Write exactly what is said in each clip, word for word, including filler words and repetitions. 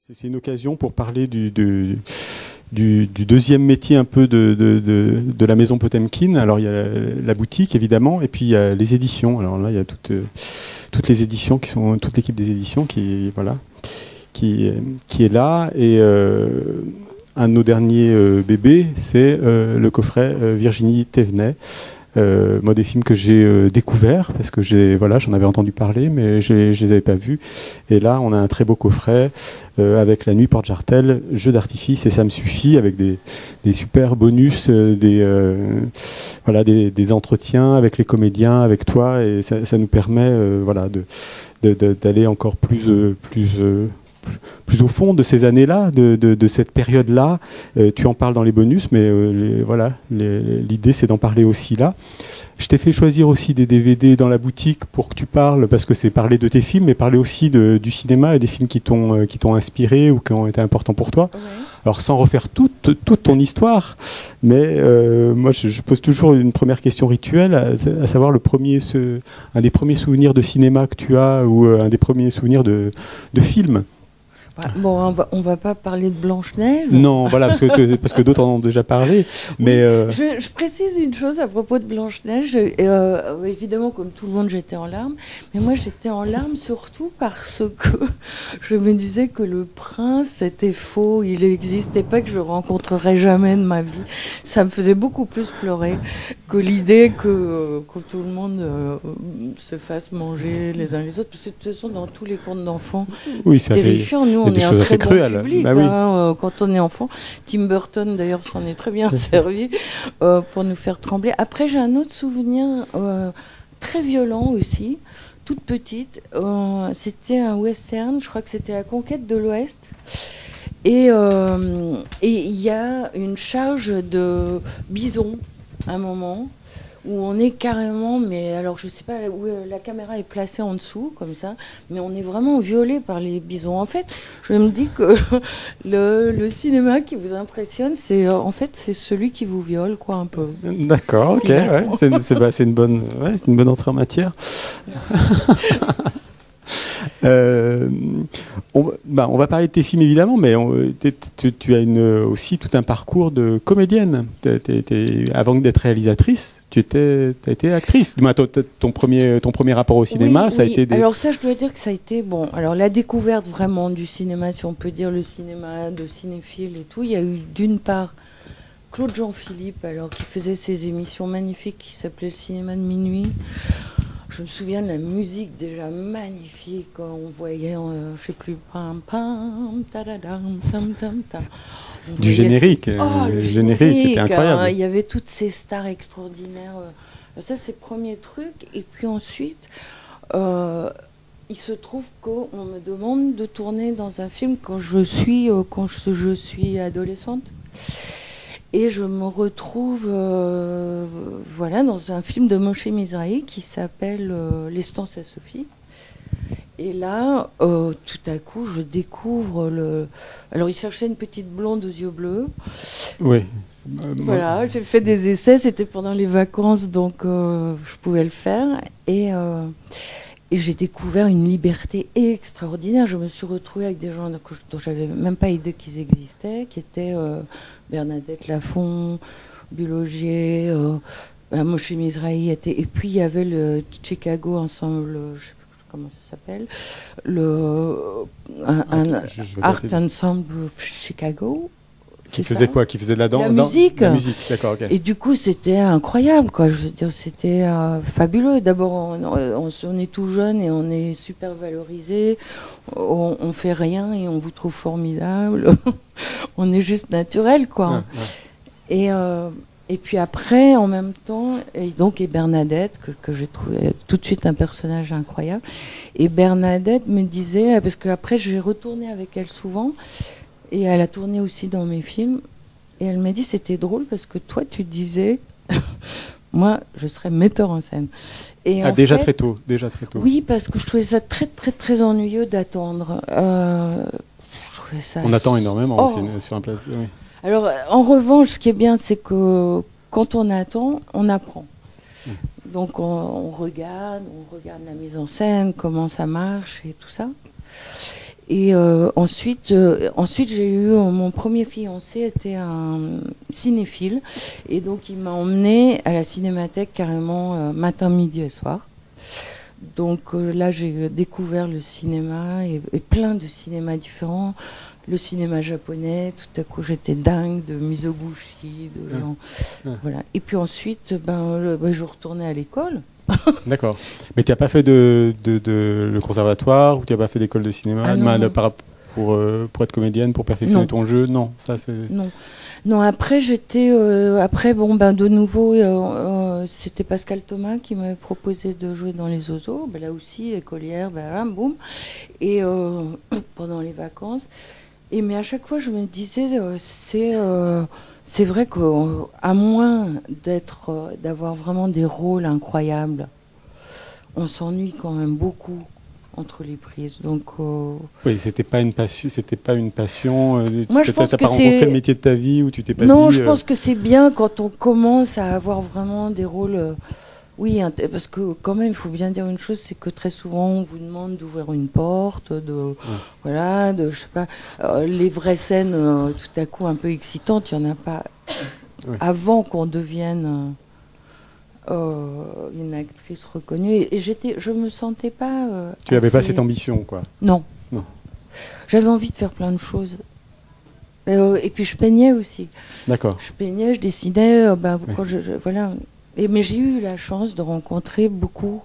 C'est une occasion pour parler du, du, du, du deuxième métier un peu de, de, de, de la maison Potemkin. Alors il y a la, la boutique évidemment, et puis il y a les éditions. Alors là il y a toutes, toutes les éditions qui sont, toute l'équipe des éditions qui, voilà, qui, qui est là. Et euh, un de nos derniers euh, bébés, c'est euh, le coffret euh, Virginie Thévenet. Euh, moi, des films que j'ai euh, découverts, parce que j'ai, voilà, j'en avais entendu parler, mais je ne les avais pas vus. Et là, on a un très beau coffret euh, avec La Nuit Porte-Jartel, Jeux d'artifice, et ça me suffit, avec des, des super bonus, euh, des, euh, voilà, des, des entretiens avec les comédiens, avec toi, et ça, ça nous permet euh, voilà, de, de, de, d'aller encore plus... Euh, plus euh, plus au fond de ces années-là, de, de, de cette période-là. Euh, tu en parles dans les bonus, mais euh, les, voilà, les, l'idée c'est d'en parler aussi là. Je t'ai fait choisir aussi des D V D dans la boutique pour que tu parles, parce que c'est parler de tes films, mais parler aussi de, du cinéma et des films qui t'ont, euh, qui t'ont inspiré ou qui ont été importants pour toi. Ouais. Alors sans refaire toute, toute ton histoire, mais euh, moi je, je pose toujours une première question rituelle, à, à savoir le premier, ce, un des premiers souvenirs de cinéma que tu as, ou euh, un des premiers souvenirs de, de films. Bon, on va, on va pas parler de Blanche-Neige. Non, voilà, parce que, parce que d'autres en ont déjà parlé. Mais oui, euh... je, je précise une chose à propos de Blanche-Neige. Euh, évidemment, comme tout le monde, j'étais en larmes. Mais moi, j'étais en larmes surtout parce que je me disais que le prince était faux. Il n'existait pas, que je le rencontrerais jamais de ma vie. Ça me faisait beaucoup plus pleurer que l'idée que, que tout le monde euh, se fasse manger les uns les autres. Parce que de toute façon, dans tous les contes d'enfants, oui, c'est terrifiant. Nous, on est un très bon public, bah oui. hein, euh, quand on est enfant. Tim Burton, d'ailleurs, s'en est très bien servi euh, pour nous faire trembler. Après, j'ai un autre souvenir euh, très violent aussi, toute petite. Euh, c'était un western, je crois que c'était La Conquête de l'Ouest. Et euh, et il y a une charge de bison, à un moment, où on est carrément, mais alors je sais pas où la caméra est placée en dessous, comme ça, mais on est vraiment violé par les bisons. En fait, je me dis que le, le cinéma qui vous impressionne, c'est en fait c'est celui qui vous viole, quoi, un peu. D'accord, ok, ouais, c'est, c'est, bah, c'est une bonne, ouais, c'est une bonne entrée en matière. Euh, on, bah, on va parler de tes films évidemment, mais on, tu, tu as une, aussi tout un parcours de comédienne. T'es, t'es, t'es, avant d'être réalisatrice, tu étais, as été actrice. Bah, ton, ton, premier, ton premier rapport au cinéma, oui, ça oui. a été des... Alors ça, je dois dire que ça a été bon. Alors la découverte vraiment du cinéma, si on peut dire le cinéma de cinéphile et tout, il y a eu d'une part Claude Jean-Philippe, alors qui faisait ces émissions magnifiques qui s'appelaient Le Cinéma de minuit. Je me souviens de la musique déjà magnifique, quand on voyait, euh, je sais plus, pam pam, tadadam, tam tam tam. On du générique, oh, le, le générique, générique c'était incroyable. Hein, il y avait toutes ces stars extraordinaires. Euh, ça, c'est le premier truc. Et puis ensuite, euh, il se trouve qu'on me demande de tourner dans un film quand je suis, euh, quand je, je suis adolescente. Et je me retrouve euh, voilà, dans un film de Moshe Mizrahi qui s'appelle euh, L'Estance à Sophie. Et là, euh, tout à coup, je découvre le... Alors, il cherchait une petite blonde aux yeux bleus. Oui. Voilà, j'ai fait des essais, c'était pendant les vacances, donc euh, je pouvais le faire. Et... Euh, Et j'ai découvert une liberté extraordinaire. Je me suis retrouvée avec des gens dont je n'avais même pas idée qu'ils existaient, qui étaient euh, Bernadette Lafont, Bulogier, euh, ben, Moshe Mizrahi. Était, et puis il y avait le Chicago Ensemble, je ne sais plus comment ça s'appelle, le un, un je, je Art Ensemble Chicago. Qui faisait ça quoi? Qui faisait de la danse? La musique. La musique, d'accord, ok. Et du coup, c'était incroyable, quoi. Je veux dire, c'était euh, fabuleux. D'abord, on, on, on est tout jeune et on est super valorisé. On, on fait rien et on vous trouve formidable. On est juste naturel, quoi. Ouais, ouais. Et, euh, et puis après, en même temps, et donc, et Bernadette, que, que j'ai trouvé tout de suite un personnage incroyable. Et Bernadette me disait, parce qu'après, j'ai retourné avec elle souvent. Et elle a tourné aussi dans mes films. Et elle m'a dit, c'était drôle parce que toi, tu disais, moi, je serais metteur en scène. Et ah, en déjà fait, très tôt, déjà très tôt. Oui, parce que je trouvais ça très, très, très ennuyeux d'attendre. Euh, je trouvais ça... On attend énormément oh. sur un plateau. Oui. Alors, en revanche, ce qui est bien, c'est que quand on attend, on apprend. Mmh. Donc, on, on regarde, on regarde la mise en scène, comment ça marche et tout ça. Et euh, ensuite, euh, ensuite j'ai eu euh, mon premier fiancé était un cinéphile, et donc il m'a emmené à la cinémathèque carrément euh, matin, midi et soir. Donc euh, là, j'ai découvert le cinéma et, et plein de cinémas différents. Le cinéma japonais, tout à coup, j'étais dingue de Mizoguchi, de gens, ah. voilà. Et puis ensuite, ben, je, ben, je retournais à l'école. D'accord. Mais tu n'as pas fait de, de, de le conservatoire ou tu n'as pas fait d'école de cinéma ah, non, non. Pour, pour, euh, pour être comédienne, pour perfectionner non. ton jeu? Non, ça c'est. Non. Non, après j'étais, euh, après bon ben de nouveau, euh, euh, c'était Pascal Thomas qui m'avait proposé de jouer dans Les Oiseaux, ben, là aussi écolière, ben là, boum, et euh, pendant les vacances. Et mais à chaque fois je me disais, euh, c'est, euh, c'est vrai qu'à moins d'être, euh, d'avoir vraiment des rôles incroyables, on s'ennuie quand même beaucoup entre les prises. Donc, euh... oui, c'était pas une passion. C'était pas une passion. Euh, Moi, je pense que pas rencontré le métier de ta vie où tu t'es pas dit. Non, je euh... pense que c'est bien quand on commence à avoir vraiment des rôles. Euh, oui, parce que quand même, il faut bien dire une chose, c'est que très souvent, on vous demande d'ouvrir une porte, de ouais. voilà, de je sais pas, euh, les vraies scènes, euh, tout à coup un peu excitantes, il y en a pas. Ouais. Avant qu'on devienne. Euh, Euh, une actrice reconnue, et j'étais, je me sentais pas. Euh, tu n'avais pas cette ambition, quoi. Non. Non. J'avais envie de faire plein de choses. Euh, et puis je peignais aussi. D'accord. Je peignais, je dessinais. Euh, bah, oui. quand je, je, voilà. Et mais j'ai eu la chance de rencontrer beaucoup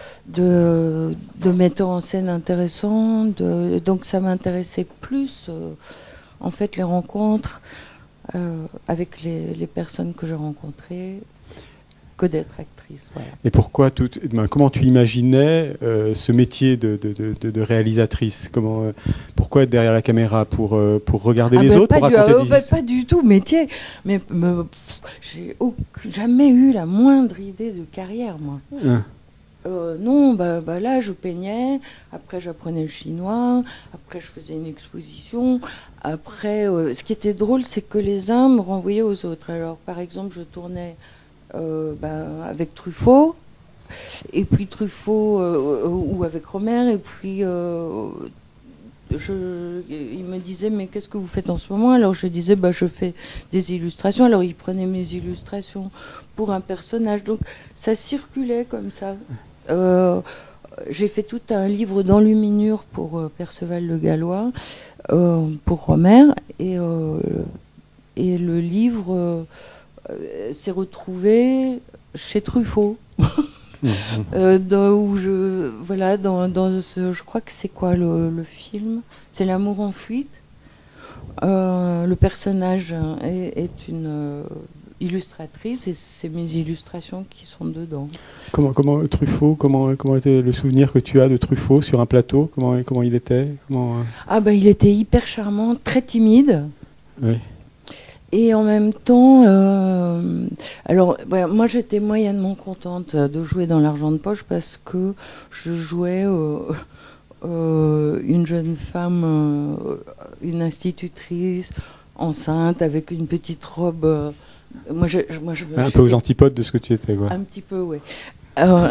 de, de metteurs en scène intéressants. De, donc ça m'intéressait plus, euh, en fait, les rencontres euh, avec les, les personnes que j'ai rencontrées. Que d'être actrice. Voilà. Et pourquoi tout, ben, comment tu imaginais euh, ce métier de, de, de, de réalisatrice? Comment, euh, pourquoi être derrière la caméra? Pour, euh, pour regarder ah les ben autres, pour du, raconter euh, des ben pas du tout métier. Mais, mais j'ai jamais eu la moindre idée de carrière, moi. Hein. Euh, non, bah, bah là, je peignais. Après, j'apprenais le chinois. Après, je faisais une exposition. Après, euh, ce qui était drôle, c'est que les uns me renvoyaient aux autres. Alors, par exemple, je tournais Euh, bah, avec Truffaut, et puis Truffaut euh, ou avec Romer, et puis euh, je, il me disait mais qu'est-ce que vous faites en ce moment? Alors je disais bah, je fais des illustrations. Alors il prenait mes illustrations pour un personnage, donc ça circulait comme ça. Euh, j'ai fait tout un livre d'enluminure pour euh, Perceval le Gallois, euh, pour Romer, et, euh, et le livre euh, Euh, s'est retrouvé chez Truffaut, mmh. euh, dans, où je voilà dans, dans ce, je crois que c'est quoi le, le film, c'est L'amour en fuite. Euh, le personnage est, est une euh, illustratrice et c'est mes illustrations qui sont dedans. Comment comment Truffaut, comment comment était le souvenir que tu as de Truffaut sur un plateau? Comment comment il était? Comment... Ah ben il était hyper charmant, très timide. Oui. Et en même temps, euh, alors ouais, moi j'étais moyennement contente de jouer dans L'Argent de poche parce que je jouais euh, euh, une jeune femme, euh, une institutrice enceinte avec une petite robe. Euh, moi, je, moi, je, un peu aux antipodes de ce que tu étais, quoi. Un petit peu, oui. Euh,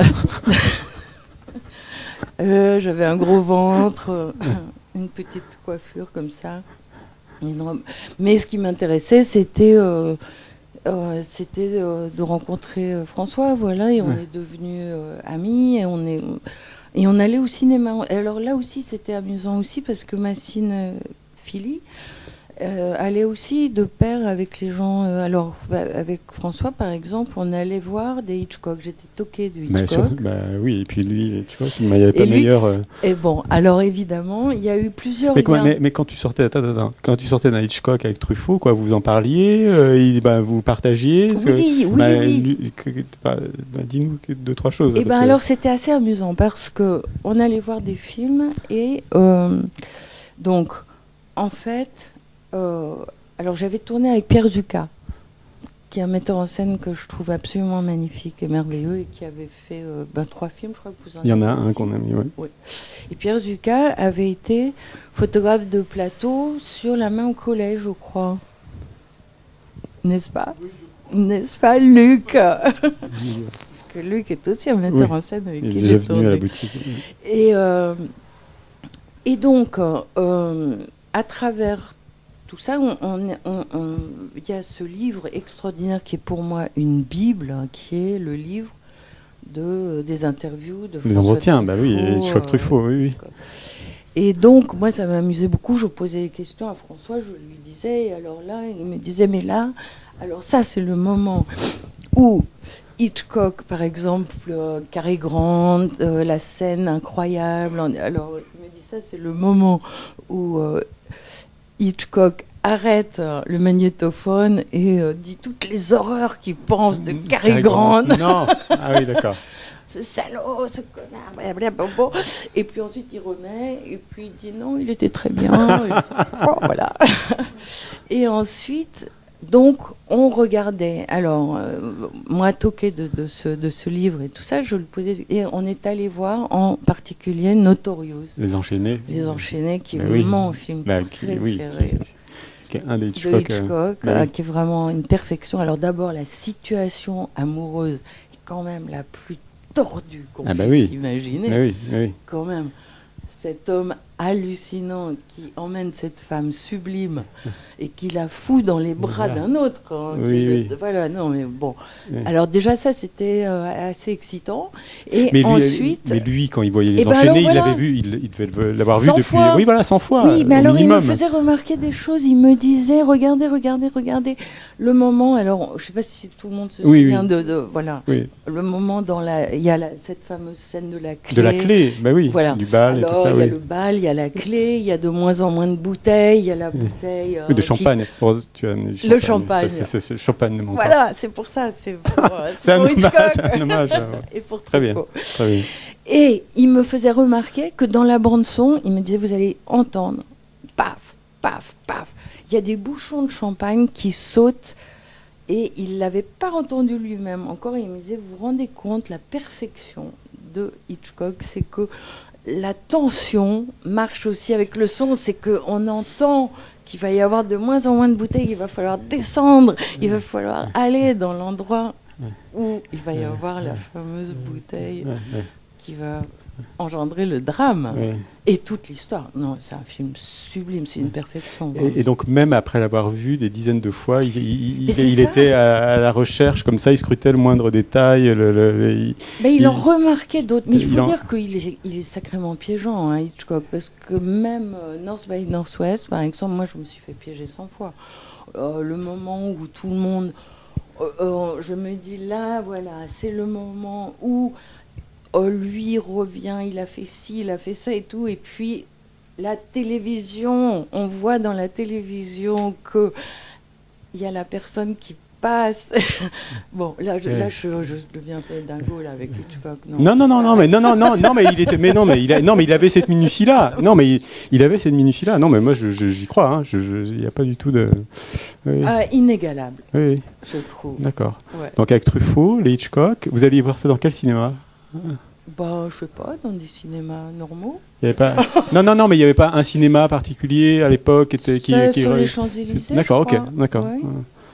euh, j'avais un gros ventre, une petite coiffure comme ça. Mais ce qui m'intéressait, c'était euh, euh, c'était euh, de rencontrer euh, François, voilà, et on ouais. est devenus euh, amis, et on est et on allait au cinéma. Alors là aussi, c'était amusant aussi parce que Massine euh, Philly euh, allait aussi de pair avec les gens. Euh, alors bah, avec François, par exemple, on allait voir des Hitchcock. J'étais toquée de Hitchcock. Bah, sur, bah, oui, et puis lui, tu vois, il n'y avait pas lui, meilleur. Euh... Et bon, alors évidemment, il y a eu plusieurs. Mais, liens. mais, mais quand tu sortais, attends, attends, quand tu sortais d'un Hitchcock avec Truffaut, quoi, vous en parliez, euh, il, bah, vous partagiez. Oui, que, oui, bah, oui. Lui, que, bah, dis-nous deux trois choses. Et ben que... alors c'était assez amusant parce que on allait voir des films et euh, donc en fait. Euh, Alors j'avais tourné avec Pierre Zucca, qui est un metteur en scène que je trouve absolument magnifique et merveilleux et qui avait fait euh, ben, trois films, je crois que vous en avez. Il y en a un qu'on a mis, oui. oui. Et Pierre Zucca avait été photographe de plateau sur La main au collège, je crois. N'est-ce pas? Oui, N'est-ce pas, Luc? Parce que Luc est aussi un metteur oui. en scène avec il qui est déjà venu à la boutique. Et... Euh, Et donc, euh, à travers tout ça, il on, on, on, y a ce livre extraordinaire qui est pour moi une Bible, hein, qui est le livre de, des interviews de Les entretiens, bah oui, Hitchcock Truffaut, oui, oui. Et donc, moi, ça m'amusait beaucoup. Je posais des questions à François, je lui disais, et alors là, il me disait, mais là, alors ça, c'est le moment où Hitchcock, par exemple, euh, Cary Grant, euh, la scène incroyable. Alors, il me dit, ça, c'est le moment où euh, Hitchcock arrête euh, le magnétophone et euh, dit toutes les horreurs qu'il pense de Cary, Cary Grant. Grant. Non, ah oui, d'accord. Ce salaud, ce connard, blablabla. Et puis ensuite il remet, et puis il dit non, il était très bien. et, oh, voilà. Et ensuite, donc, on regardait. Alors, euh, moi, toqué de, de, ce, de ce livre et tout ça, je le posais. Et on est allé voir en particulier Notorious. Les Enchaînés. Les Enchaînés, qui est oui. vraiment un film bah, qui, préféré. Oui, qui est un des Hitchcock. De Hitchcock, euh, euh, qui est vraiment une perfection. Alors, d'abord, la situation amoureuse est quand même la plus tordu qu'on ah bah puisse oui. imaginer. Ah oui, oui. Quand même, cet homme hallucinant qui emmène cette femme sublime et qui la fout dans les bras voilà. d'un autre. Hein, oui, oui. Le, voilà, non, mais bon. Oui. Alors déjà ça, c'était euh, assez excitant. Et mais lui, ensuite, mais lui, quand il voyait les ben enchaînés, alors, voilà. il l'avait vu, il, il devait l'avoir vu depuis. Fois. Oui, voilà, cent fois. Oui, mais alors minimum. il me faisait remarquer des choses. Il me disait, regardez, regardez, regardez le moment. Alors, je sais pas si tout le monde se oui, souvient oui. de, de, voilà, oui. le moment dans la, il y a la, cette fameuse scène de la clé. De la clé, bah oui. Voilà. Du bal alors, et tout ça. Il y a oui. le bal, il y a la clé, il y a de moins en moins de bouteilles, il y a la bouteille. Oui, de euh, champagne. qui... Oh, tu as du champagne. Le champagne. C'est le champagne. Voilà, c'est pour ça. C'est pour, c'est un, un hommage. Et pour très bien. Très bien. Et il me faisait remarquer que dans la bande-son, il me disait, vous allez entendre, paf, paf, paf. Il y a des bouchons de champagne qui sautent. Et il ne l'avait pas entendu lui-même encore. Il me disait, vous vous rendez compte, la perfection de Hitchcock, c'est que la tension marche aussi avec le son. C'est qu'on entend qu'il va y avoir de moins en moins de bouteilles, qu'il va falloir descendre, il va falloir aller dans l'endroit où il va y avoir la fameuse bouteille qui va engendrer le drame. Ouais. Et toute l'histoire. Non, c'est un film sublime, c'est une perfection. Et, et donc, même après l'avoir vu des dizaines de fois, il, il, il, il ça. était à, à la recherche, comme ça, il scrutait le moindre détail. Le, le, il, ben, il, il en remarquait d'autres. Mais il faut il dire en... qu'il est, il est sacrément piégeant, hein, Hitchcock, parce que même euh, North by Northwest, par exemple, moi, je me suis fait piéger cent fois. Euh, le moment où tout le monde... Euh, euh, je me dis, là, voilà, c'est le moment où... Oh, lui revient, il a fait ci, il a fait ça et tout. Et puis, la télévision, on voit dans la télévision qu'il y a la personne qui passe. Bon, là, je, là je, je deviens un peu dingo là, avec Hitchcock. Non, non, non, non, mais non, non, non, non, mais il était, mais non, mais il, a, non, mais il avait cette minutie-là. Non, mais il, il avait cette minutie-là. Non, mais moi, je, je, j'y crois. Hein. Il n'y a pas du tout de. Oui. Euh, inégalable. Oui. Je trouve. D'accord. Ouais. Donc avec Truffaut, les Hitchcock, vous alliez voir ça dans quel cinéma? Bah, je sais pas, dans des cinémas normaux. Il y avait pas... non, non, non, mais il n'y avait pas un cinéma particulier à l'époque qui était... Qui, qui, qui... Sur les Champs-Élysées, D'accord, ok, d'accord. Ouais.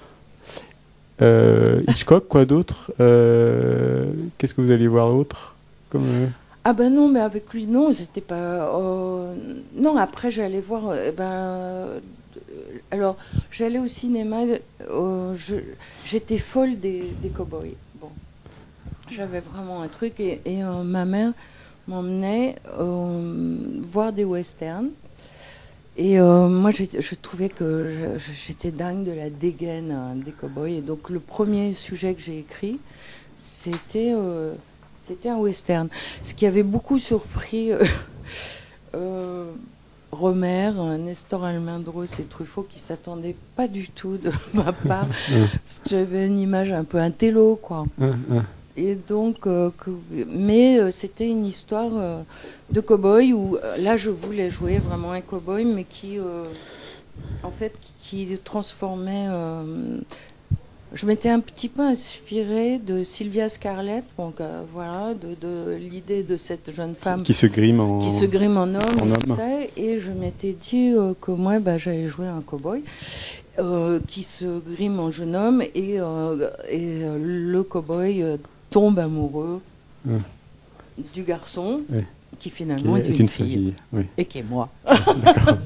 Euh, Hitchcock, quoi d'autre euh, Qu'est-ce que vous alliez voir d'autre comme, euh... Ah ben non, mais avec lui, non, c'était pas... Euh... Non, après, j'allais voir... Euh, ben, euh, alors, j'allais au cinéma, euh, je... j'étais folle des, des cow-boys. Bon. J'avais vraiment un truc et, et euh, ma mère m'emmenait euh, voir des westerns. Et euh, moi, je trouvais que je, j'étais dingue de la dégaine hein, des cow-boys. Et donc, le premier sujet que j'ai écrit, c'était euh, c'était un western. Ce qui avait beaucoup surpris euh, euh, Romer, Nestor Almendros et Truffaut, qui ne s'attendaient pas du tout de ma part, parce que j'avais une image un peu intello, quoi. Et donc, euh, que, mais euh, c'était une histoire euh, de cow-boy où euh, là je voulais jouer vraiment un cow-boy, mais qui, euh, en fait, qui, qui transformait. Euh, je m'étais un petit peu inspirée de Sylvia Scarlett, donc euh, voilà, de, de l'idée de cette jeune femme qui, qui se grime en, qui se grime en homme, en et, tout ça, et je m'étais dit euh, que moi, bah, j'allais jouer un cow-boy. Euh, qui se grime en jeune homme et, euh, et euh, le cow-boy euh, tombe amoureux mmh. du garçon, oui. qui finalement qui est, est une, une fille, fille oui. Et qui est moi. D'accord.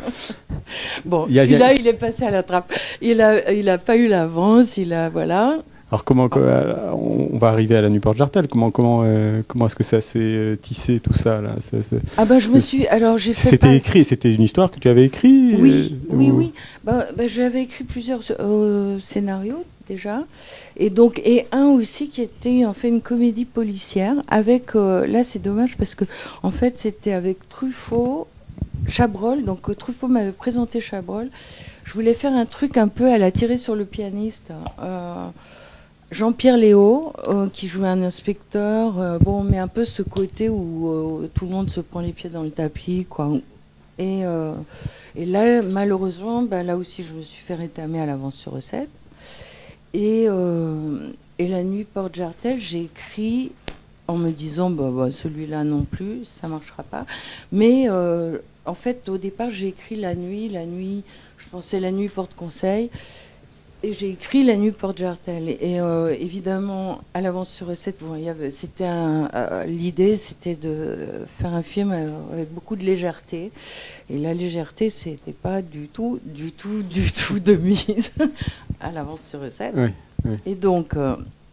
Bon, celui-là, il est passé à la trappe. Il a, il a pas eu l'avance, il a, voilà. Alors comment, ah. on va arriver à la nuit Porte-Jartel. Comment, comment, euh, comment est-ce que ça s'est tissé tout ça là? C'est, c'est, ah bah je me suis, alors j'ai fait. C'était pas... écrit, c'était une histoire que tu avais écrite. Oui, euh, oui, ou... oui. Bah, bah, j'avais écrit plusieurs euh, scénarios déjà, et donc et un aussi qui était en fait une comédie policière avec. Euh, là, c'est dommage parce que en fait c'était avec Truffaut. Chabrol, donc euh, Truffaut m'avait présenté Chabrol. Je voulais faire un truc un peu à la Tirer sur le pianiste. Euh, Jean-Pierre Léaud, euh, qui jouait un inspecteur, euh, bon, mais un peu ce côté où euh, tout le monde se prend les pieds dans le tapis, quoi. Et, euh, et là, malheureusement, bah, là aussi, je me suis fait rétamer à l'avance sur recette. Et, euh, et la nuit Porte-Jartel, j'ai écrit en me disant, bah, bah, celui-là non plus, ça marchera pas. Mais euh, en fait, au départ, j'ai écrit la nuit, la nuit, je pensais la nuit Porte-Conseil, et j'ai écrit la nuit Porte-Jartel. Et euh, évidemment, à l'avance sur recette, bon, y avait, c'était un, euh, l'idée, c'était de faire un film avec beaucoup de légèreté. Et la légèreté, c'était pas du tout, du tout, du tout de mise à l'avance sur recette. Oui, oui. Et donc, euh,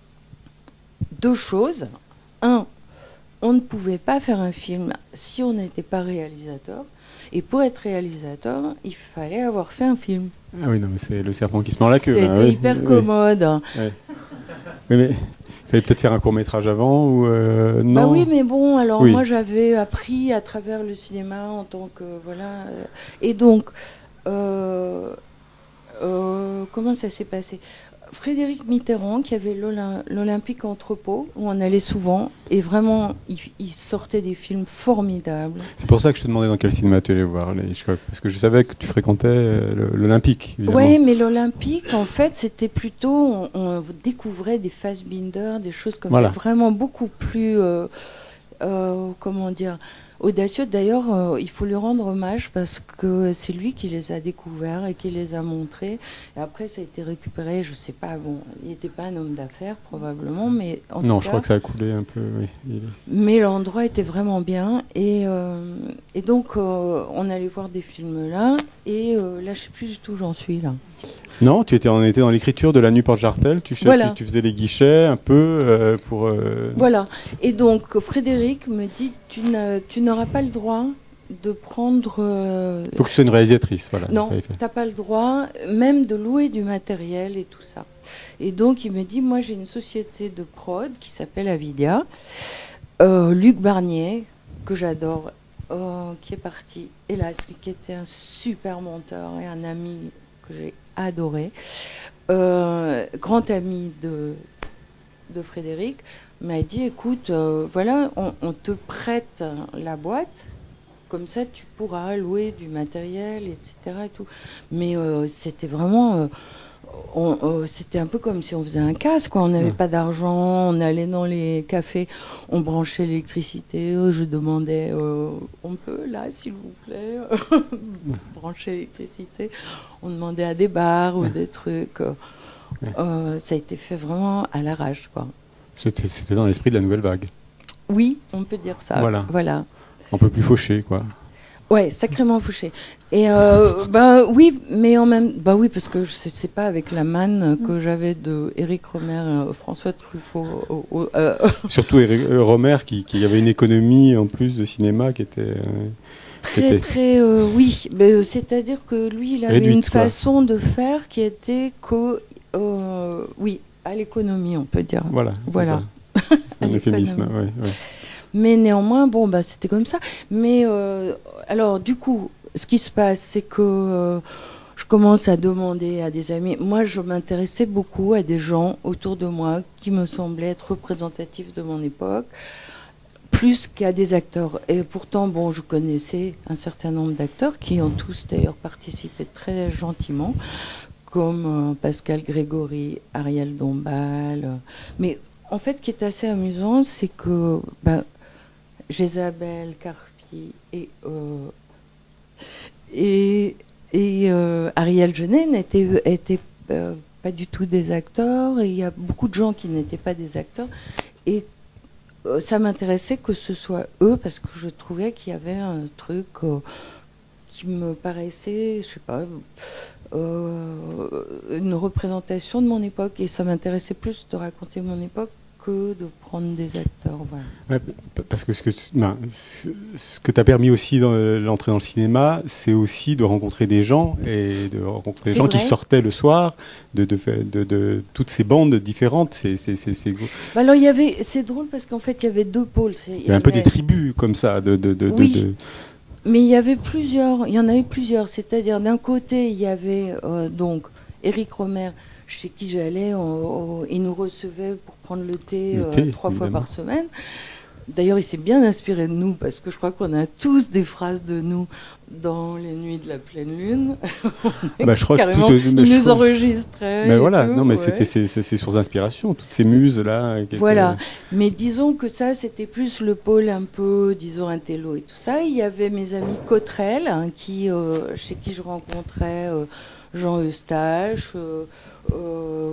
deux choses. Un, on ne pouvait pas faire un film si on n'était pas réalisateur. Et pour être réalisateur, il fallait avoir fait un film. Ah oui, non, mais c'est le serpent qui se mord la queue. C'était là, oui, hyper oui, commode. Oui, oui mais il fallait peut-être faire un court-métrage avant ou euh, non. Bah oui, mais bon, alors oui. moi j'avais appris à travers le cinéma en tant que voilà. Euh, et donc, euh, euh, comment ça s'est passé ? Frédéric Mitterrand, qui avait l'Olymp- l'Olympique Entrepôt, où on allait souvent, et vraiment, il, il sortait des films formidables. C'est pour ça que je te demandais dans quel cinéma tu allais voir les Hitchcock, parce que je savais que tu fréquentais euh, l'Olympique. Oui, mais l'Olympique, en fait, c'était plutôt, on, on découvrait des Fassbinder, des choses comme voilà. ça, vraiment beaucoup plus, euh, euh, comment dire, audacieux. D'ailleurs, euh, il faut lui rendre hommage parce que c'est lui qui les a découverts et qui les a montrés. Et après, ça a été récupéré, je sais pas, bon, il n'était pas un homme d'affaires probablement, mais en non, tout je cas, crois que ça a coulé un peu, oui. Il... Mais l'endroit était vraiment bien. Et, euh, et donc, euh, on allait voir des films là. Et euh, là, je sais plus du tout où j'en suis là. Non, tu étais, on était dans l'écriture de la nuit Porte-Jartel. Tu, voilà. tu, tu faisais les guichets un peu euh, pour. Euh... Voilà. Et donc Frédéric me dit, tu, n'a, tu n'auras pas le droit de prendre. Il euh... faut que tu sois une réalisatrice, voilà. Non, tu n'as pas le droit, même de louer du matériel et tout ça. Et donc il me dit, moi j'ai une société de prod qui s'appelle Avidia. Euh, Luc Barnier, que j'adore, euh, qui est parti, hélas, qui était un super monteur et un ami que j'ai adoré, euh, grand ami de, de Frédéric, m'a dit, écoute, euh, voilà, on, on te prête la boîte, comme ça tu pourras louer du matériel, et cetera. Et tout. Mais euh, c'était vraiment... Euh, On, euh, c'était un peu comme si on faisait un casse, quoi. On n'avait mmh. pas d'argent, on allait dans les cafés, on branchait l'électricité, euh, je demandais, euh, on peut là, s'il vous plaît, brancher l'électricité. On demandait à des bars ou mmh. des trucs. Euh, mmh. euh, ça a été fait vraiment à l'arrache, quoi. C'était, c'était dans l'esprit de la nouvelle vague. Oui, on peut dire ça. Voilà. voilà. Un peu plus fauché, quoi. Ouais, sacrément fauché. Et euh, bah oui, mais en même, bah oui, parce que je sais, c'est pas avec la manne que j'avais de Éric Romer, euh, François Truffaut. Euh, euh, Surtout Éric euh, Romer, qui, qui avait une économie en plus de cinéma qui était euh, très qui était... très euh, oui. Mais, c'est-à-dire que lui, il avait réduite, une quoi. façon de faire qui était que euh, oui, à l'économie, on peut dire. Voilà. Voilà. C'est, c'est un euphémisme. Ouais, ouais. Mais néanmoins, bon, bah, c'était comme ça. Mais euh, alors, du coup, ce qui se passe, c'est que euh, je commence à demander à des amis. Moi, je m'intéressais beaucoup à des gens autour de moi qui me semblaient être représentatifs de mon époque, plus qu'à des acteurs. Et pourtant, bon, je connaissais un certain nombre d'acteurs qui ont tous d'ailleurs participé très gentiment, comme euh, Pascal Grégory, Ariel Dombal. Euh, mais en fait, ce qui est assez amusant, c'est que... Bah, Jésabel Carpi et, euh, et, et euh, Ariel Genet n'étaient étaient, euh, pas du tout des acteurs, et il y a beaucoup de gens qui n'étaient pas des acteurs. Et euh, ça m'intéressait que ce soit eux, parce que je trouvais qu'il y avait un truc euh, qui me paraissait, je sais pas, euh, une représentation de mon époque, et ça m'intéressait plus de raconter mon époque que de prendre des acteurs. Voilà. Ouais, parce que ce que tu ben, ce que t'as permis aussi dans l'entrée dans le cinéma, c'est aussi de rencontrer des gens et de rencontrer des gens vrai. qui sortaient le soir, de, de, de, de, de toutes ces bandes différentes. C'est, c'est, c'est, c'est... Bah alors il y avait, c'est drôle parce qu'en fait il y avait deux pôles. Il y, il y avait un peu des tribus comme ça. De, de, de, oui. de, de... Mais il y avait plusieurs. Il y en avait plusieurs. C'est-à-dire d'un côté il y avait euh, donc Éric Rohmer, chez qui j'allais, on, on, il nous recevait pour prendre le thé, le thé euh, trois évidemment. fois par semaine. D'ailleurs, il s'est bien inspiré de nous, parce que je crois qu'on a tous des phrases de nous dans les nuits de la pleine lune. Bah, je crois carrément, que tout, il nous enregistrait. Mais voilà, tout, non, mais ouais. c'était ces, ces, ces sources d'inspiration, toutes ces muses-là. Voilà, étaient... mais disons que ça, c'était plus le pôle un peu, disons, intello et tout ça. Il y avait mes amis Cotterell, hein, qui, euh, chez qui je rencontrais euh, Jean Eustache, euh, euh,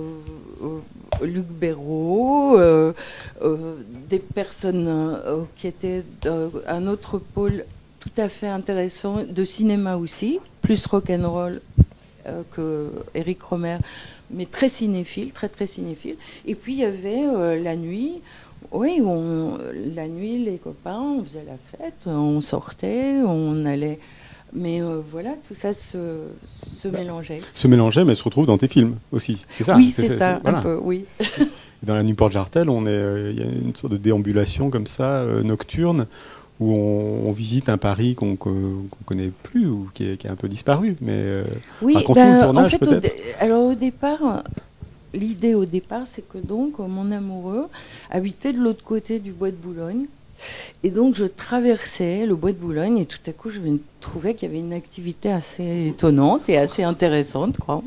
euh, Luc Béraud, euh, euh, des personnes euh, qui étaient d'un autre pôle tout à fait intéressant, de cinéma aussi, plus rock'n'roll euh, que Éric Rohmer, mais très cinéphile, très très cinéphile. Et puis il y avait euh, la nuit, oui, on, la nuit, les copains, on faisait la fête, on sortait, on allait... Mais euh, voilà, tout ça se, se bah, mélangeait. Se mélangeait, mais se retrouve dans tes films aussi, c'est ça? Oui, c'est, c'est ça, c'est, voilà. un peu, oui. Dans la nuit Porte-Jartel, il euh, y a une sorte de déambulation comme ça, euh, nocturne, où on, on visite un Paris qu'on ne connaît plus, ou qui est, qui est un peu disparu. Mais euh, oui, raconte-nous bah, le tournage, en fait, peut-être. Au dé- alors au départ... L'idée au départ, c'est que donc mon amoureux habitait de l'autre côté du bois de Boulogne. Et donc je traversais le bois de Boulogne et tout à coup je me trouvais qu'il y avait une activité assez étonnante et assez intéressante, quoi,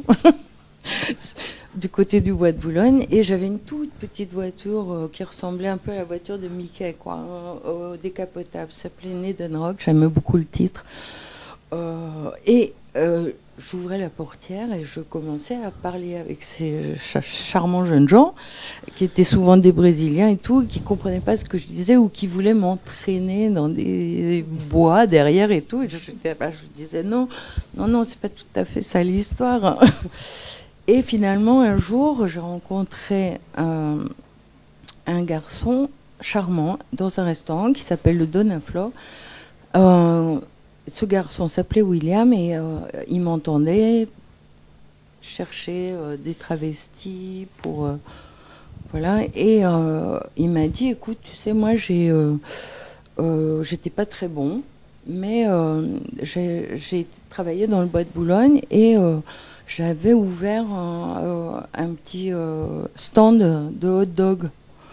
du côté du bois de Boulogne. Et j'avais une toute petite voiture euh, qui ressemblait un peu à la voiture de Mickey, quoi, hein, euh, décapotable. Ça s'appelait Needham Rock, j'aimais beaucoup le titre. Euh, et euh, j'ouvrais la portière et je commençais à parler avec ces ch- charmants jeunes gens qui étaient souvent des Brésiliens et tout, qui ne comprenaient pas ce que je disais ou qui voulaient m'entraîner dans des bois derrière et tout. Et je, bah, je disais non, non, non, c'est pas tout à fait ça l'histoire. Et finalement, un jour, j'ai rencontré un, un garçon charmant dans un restaurant qui s'appelle le Donaflor. Euh, Ce garçon s'appelait William et euh, il m'entendait chercher euh, des travestis pour... Euh, voilà, et euh, il m'a dit, écoute, tu sais, moi, j'ai, euh, euh, j'étais pas très bon, mais euh, j'ai, j'ai travaillé dans le bois de Boulogne et euh, j'avais ouvert un, euh, un petit euh, stand de hot dog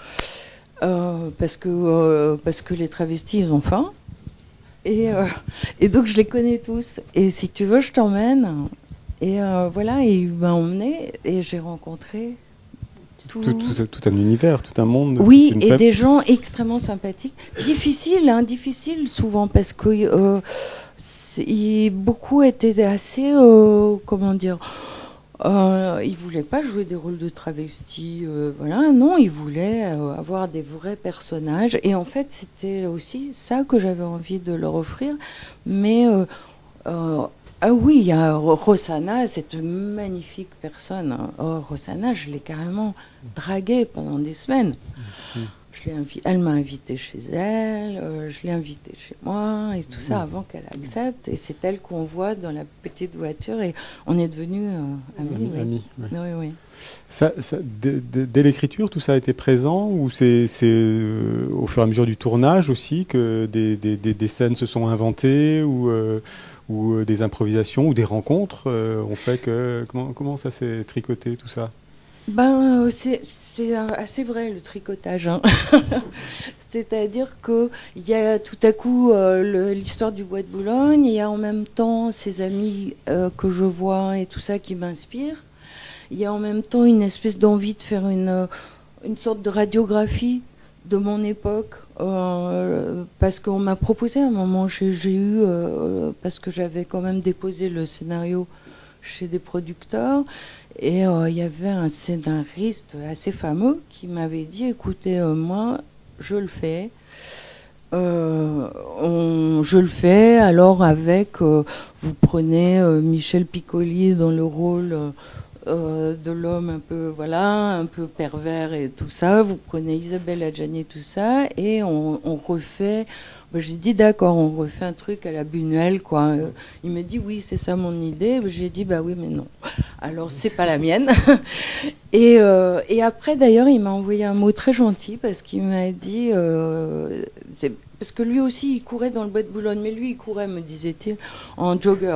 euh, parce que, euh, parce que les travestis, ils ont faim. Et, euh, et donc je les connais tous. Et si tu veux, je t'emmène. Et euh, voilà, et il m'a emmené et j'ai rencontré tout... Tout, tout, tout un univers, tout un monde. Oui, et femme. Des gens extrêmement sympathiques. Difficile, hein, difficile souvent parce que euh, c'est, beaucoup étaient assez, euh, comment dire... Euh, il ne voulait pas jouer des rôles de travestis, euh, voilà, non, il voulait euh, avoir des vrais personnages. Et en fait, c'était aussi ça que j'avais envie de leur offrir. Mais, euh, euh, ah oui, il y a Rossana, cette magnifique personne. Hein. Oh, Rossana, je l'ai carrément draguée pendant des semaines. Mmh. Je l'ai invi- elle m'a invitée chez elle, euh, je l'ai invitée chez moi, et tout ça avant qu'elle accepte. Et c'est elle qu'on voit dans la petite voiture, et on est devenus euh, amis. Amis, oui. amis, ouais. Oui, oui. Ça, ça, dès, dès l'écriture, tout ça a été présent, ou c'est, c'est euh, au fur et à mesure du tournage aussi que des, des, des, des scènes se sont inventées, ou, euh, ou euh, des improvisations, ou des rencontres euh, ont fait que... Comment, comment ça s'est tricoté, tout ça? Ben, euh, c'est, c'est assez vrai, le tricotage. Hein. C'est-à-dire qu'il y a tout à coup euh, le, l'histoire du bois de Boulogne, il y a en même temps ces amis euh, que je vois et tout ça qui m'inspirent. Il y a en même temps une espèce d'envie de faire une, une sorte de radiographie de mon époque. Euh, parce qu'on m'a proposé à un moment, j'ai, j'ai eu, euh, parce que j'avais quand même déposé le scénario chez des producteurs. Et il euh, y avait un scénariste assez fameux qui m'avait dit, écoutez, euh, moi, je le fais. Euh, on, je le fais alors avec, euh, vous prenez euh, Michel Piccoli dans le rôle euh, de l'homme un peu, voilà, un peu pervers et tout ça, vous prenez Isabelle Adjani, tout ça, et on, on refait, ben, j'ai dit d'accord, on refait un truc à la Buñuel, quoi. Euh, il me dit oui, c'est ça mon idée, j'ai dit bah oui mais non, alors c'est pas la mienne. et, euh, et après d'ailleurs il m'a envoyé un mot très gentil parce qu'il m'a dit, euh, c'est, parce que lui aussi il courait dans le bois de Boulogne, mais lui il courait, me disait-il, en jogger.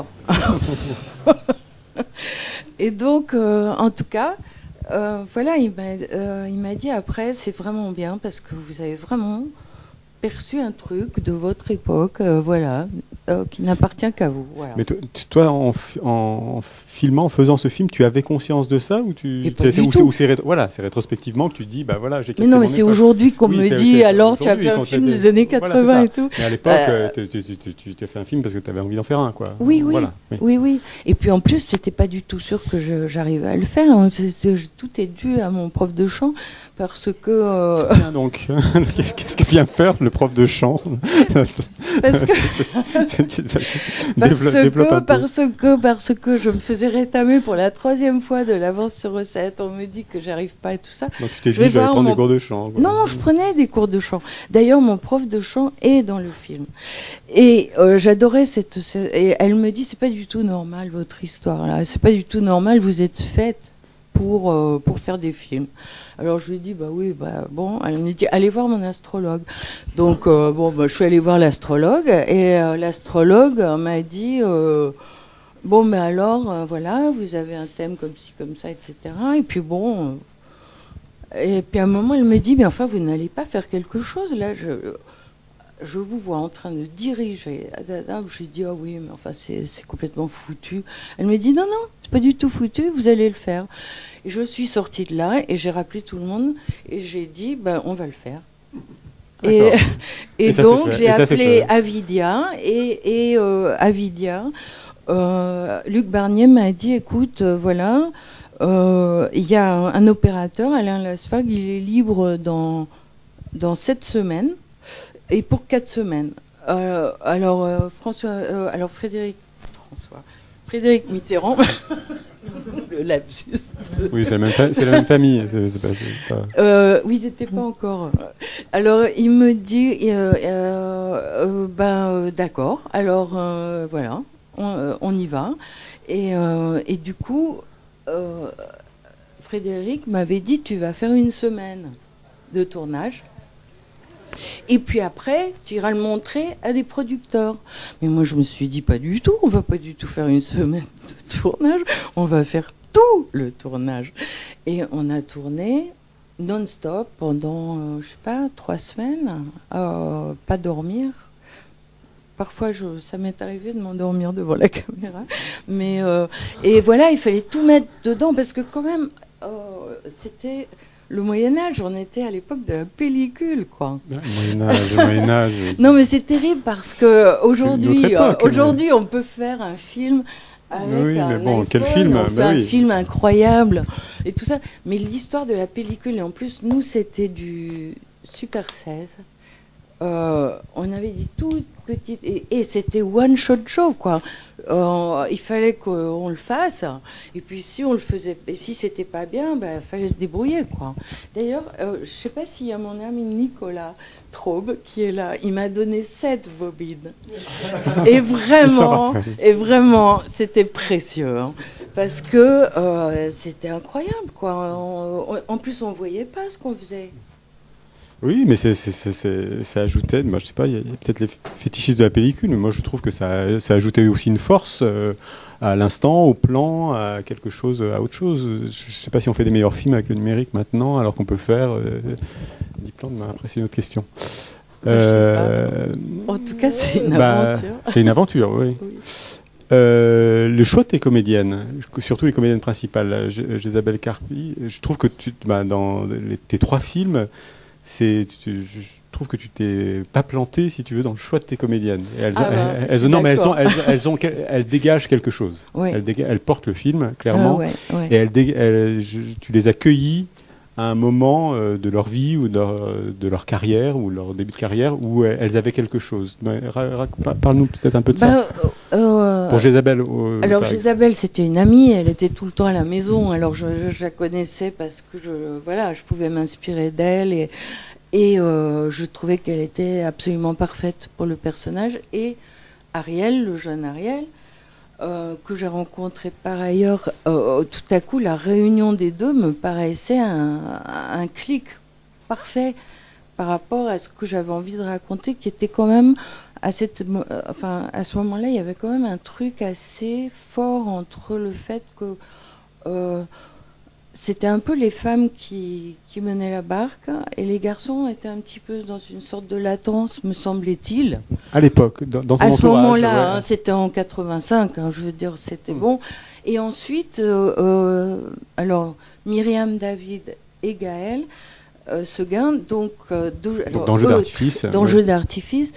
Et donc, euh, en tout cas, euh, voilà, il m'a, euh, il m'a dit après, c'est vraiment bien parce que vous avez vraiment perçu un truc de votre époque, euh, voilà, euh, qui n'appartient qu'à vous. Voilà. Mais toi, toi en, en, en filmant, en faisant ce film, tu avais conscience de ça ou tu c'est, ou, ou c'est, voilà, c'est rétrospectivement que tu te dis, bah voilà, j'ai. Mais non, mais c'est époque. Aujourd'hui qu'on oui, me c'est, dit, c'est, alors tu as fait un film des années quatre-vingts voilà, et tout. Mais à l'époque, euh, tu, tu, tu, tu t'es fait un film parce que tu avais envie d'en faire un, quoi. Oui, oui, voilà, oui, oui, oui. Et puis en plus, c'était pas du tout sûr que je, j'arrivais à le faire. Hein. C'est, c'est, tout est dû à mon prof de chant. Parce que... Euh... Tiens donc, qu'est-ce que vient faire le prof de chant? Parce que, parce, que parce que parce que je me faisais rétamer pour la troisième fois de l'avance sur recette. On me dit que j'arrive pas et tout ça. Donc tu t'es dit, je vais prendre mon... des cours de chant. Voilà. Non, je prenais des cours de chant. D'ailleurs, mon prof de chant est dans le film. Et euh, j'adorais cette... Et elle me dit, c'est pas du tout normal, votre histoire, là. C'est pas du tout normal, vous êtes faite pour, euh, pour faire des films. Alors je lui ai dit, bah oui, bah bon. Elle me dit, allez voir mon astrologue. Donc, euh, bon, bah, je suis allée voir l'astrologue, et euh, l'astrologue m'a dit, euh, bon, mais alors, euh, voilà, vous avez un thème comme ci, comme ça, et cetera. Et puis bon, euh, et puis à un moment, elle me dit, mais enfin, vous n'allez pas faire quelque chose, là, je... je vous vois en train de diriger. Je lui dis, ah oui, mais enfin, c'est, c'est complètement foutu. Elle me dit, non, non, c'est pas du tout foutu, vous allez le faire. Et je suis sortie de là et j'ai rappelé tout le monde et j'ai dit, ben, on va le faire. Et, et, et donc, j'ai et appelé Avidia et, et euh, Avidia, euh, Luc Barnier m'a dit, écoute, euh, voilà, il euh, y a un, un opérateur, Alain Lasfag, il est libre dans, dans sept semaines. Et pour quatre semaines. Euh, alors, euh, François, euh, alors Frédéric, François, Frédéric Mitterrand, le lapsus. De... Oui, c'est la même, fa- c'est la même famille. C'est, c'est pas, c'est pas... Euh, oui, il n'était pas encore. Alors, il me dit, euh, euh, euh, ben, euh, d'accord. Alors, euh, voilà, on, on y va. Et, euh, et du coup, euh, Frédéric m'avait dit, tu vas faire une semaine de tournage. Et puis après, tu iras le montrer à des producteurs. Mais moi, je me suis dit, pas du tout. On va pas du tout faire une semaine de tournage. On va faire tout le tournage. Et on a tourné non-stop pendant, euh, je sais pas, trois semaines. Euh, pas dormir. Parfois, je, ça m'est arrivé de m'endormir devant la caméra. Mais, euh, et voilà, il fallait tout mettre dedans parce que quand même, euh, c'était... Le Moyen-Âge, on était à l'époque de la pellicule, quoi. Le Moyen-Âge, le Moyen-Âge. Non, mais c'est terrible parce qu'aujourd'hui, euh, aujourd'hui, on peut faire un film avec oui, un mais bon, iPhone, quel film, on fait bah un oui. film incroyable et tout ça. Mais l'histoire de la pellicule, et en plus, nous, c'était du Super seize. Euh, on avait dit toute petite et, et c'était one shot show, quoi. Euh, il fallait qu'on le fasse et puis si on le faisait et si c'était pas bien, ben fallait se débrouiller, quoi. D'ailleurs, euh, je sais pas s'il y a mon ami Nicolas Traube qui est là, il m'a donné sept bobines et vraiment et vraiment c'était précieux, hein, parce que euh, c'était incroyable, quoi. On, on, en plus on voyait pas ce qu'on faisait. Oui, mais c'est, c'est, c'est, c'est, ça ajoutait, moi, je sais pas, il y, y a peut-être les fétichistes de la pellicule, mais moi je trouve que ça, ça ajoutait aussi une force euh, à l'instant, au plan, à quelque chose, à autre chose. Je ne sais pas si on fait des meilleurs films avec le numérique maintenant, alors qu'on peut faire euh, dix plans, mais après c'est une autre question. Euh, en tout cas, c'est une bah, aventure. C'est une aventure, oui. oui. Euh, le choix de tes comédiennes, surtout les comédiennes principales, Jésabelle Carpi, je trouve que tu, bah, dans les, tes trois films, c'est, tu, je trouve que tu t'es pas planté, si tu veux, dans le choix de tes comédiennes. Et elles, ah bah, elles, elles, non, mais elles, ont, elles, elles, ont, elles dégagent quelque chose. Oui. Elles, dégagent, elles portent le film, clairement. Ah ouais, ouais. Et elles, elles, je, tu les as cueillies à un moment euh, de leur vie ou de leur, de leur carrière ou leur début de carrière où elles avaient quelque chose. Parle-nous peut-être un peu de bah, ça. Euh, Pour Jézabel. Euh, alors Jézabel, c'était une amie, elle était tout le temps à la maison, alors je, je, je la connaissais parce que je, voilà, je pouvais m'inspirer d'elle et, et euh, je trouvais qu'elle était absolument parfaite pour le personnage. Et Ariel, le jeune Ariel, euh, que j'ai rencontré par ailleurs, euh, tout à coup la réunion des deux me paraissait un, un clic parfait par rapport à ce que j'avais envie de raconter, qui était quand même à cette, enfin à ce moment-là, il y avait quand même un truc assez fort entre le fait que euh, c'était un peu les femmes qui, qui menaient la barque et les garçons étaient un petit peu dans une sorte de latence, me semblait-il. À l'époque, dans, dans ton à ce moment-là, ouais. hein, c'était en quatre-vingt-cinq, hein, je veux dire, c'était mmh. bon. Et ensuite, euh, euh, alors Myriam David et Gaël euh, Seguin, donc, euh, de, alors, donc dans Jeu d'artifice, dans ouais. Jeu d'artifice.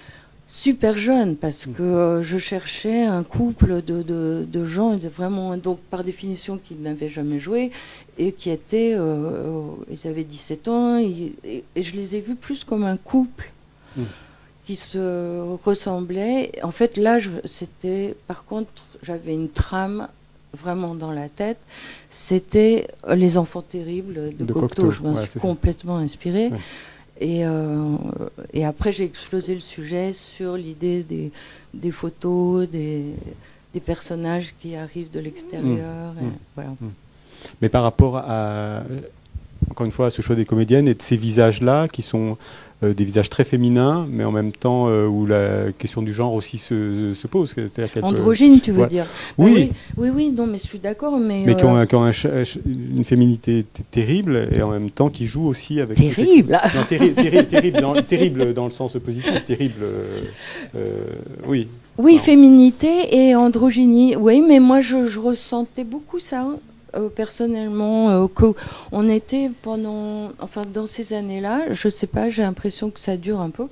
Super jeune, parce que euh, je cherchais un couple de, de, de gens, vraiment, donc par définition, qui n'avaient jamais joué, et qui étaient, euh, ils avaient dix-sept ans, et, et, et je les ai vus plus comme un couple mmh. qui se ressemblait. En fait, là, c'était, par contre, j'avais une trame vraiment dans la tête, c'était Les Enfants Terribles de, de Cocteau. Cocteau. Je m'en ouais, suis complètement ça. inspirée. Ouais. Et, euh, et après, j'ai explosé le sujet sur l'idée des, des photos, des, des personnages qui arrivent de l'extérieur. Mmh. Voilà. Mmh. Mais par rapport à, encore une fois, à ce choix des comédiennes et de ces visages-là, qui sont euh, des visages très féminins, mais en même temps euh, où la question du genre aussi se, se pose. Androgyne, peut... tu veux voilà. dire oui. Bah oui, oui, oui, non, mais je suis d'accord. Mais, mais euh... qui ont, qui ont un, une féminité terrible et en même temps qui jouent aussi avec... Terrible ces... non, terri terri terrible, dans, terrible dans le sens positif, terrible, euh, euh, oui. Oui, non. Féminité et androgynie, oui, mais moi je, je ressentais beaucoup ça. Euh, personnellement, euh, qu'on était pendant, enfin dans ces années-là, je sais pas, j'ai l'impression que ça dure un peu.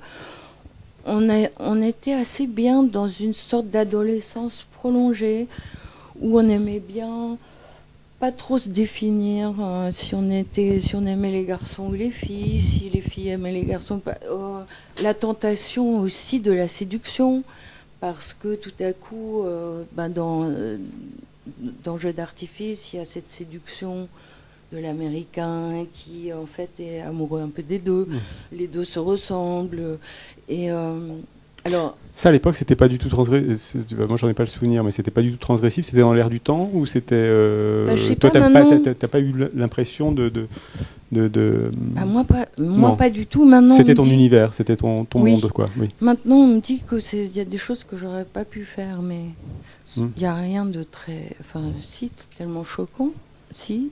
On, a, on était assez bien dans une sorte d'adolescence prolongée où on aimait bien pas trop se définir euh, si on était, si on aimait les garçons ou les filles, si les filles aimaient les garçons. Euh, la tentation aussi de la séduction, parce que tout à coup, euh, ben dans euh, dans Jeu d'artifice, il y a cette séduction de l'américain qui en fait est amoureux un peu des deux. Mmh. Les deux se ressemblent. Et euh, alors ça à l'époque c'était pas du tout transgressif. Moi j'en ai pas le souvenir, mais c'était pas du tout transgressif. C'était dans l'air du temps ou c'était. Euh, bah, toi t'as pas, pas, t'as pas eu l'impression de. de, de, de... Bah, moi pas, moi pas du tout. Maintenant. C'était ton dit... univers, c'était ton, ton oui. monde quoi. Oui. Maintenant on me dit que c'est, il y a des choses que j'aurais pas pu faire, mais. Il n'y a rien de très... Enfin, si, tellement choquant. Si.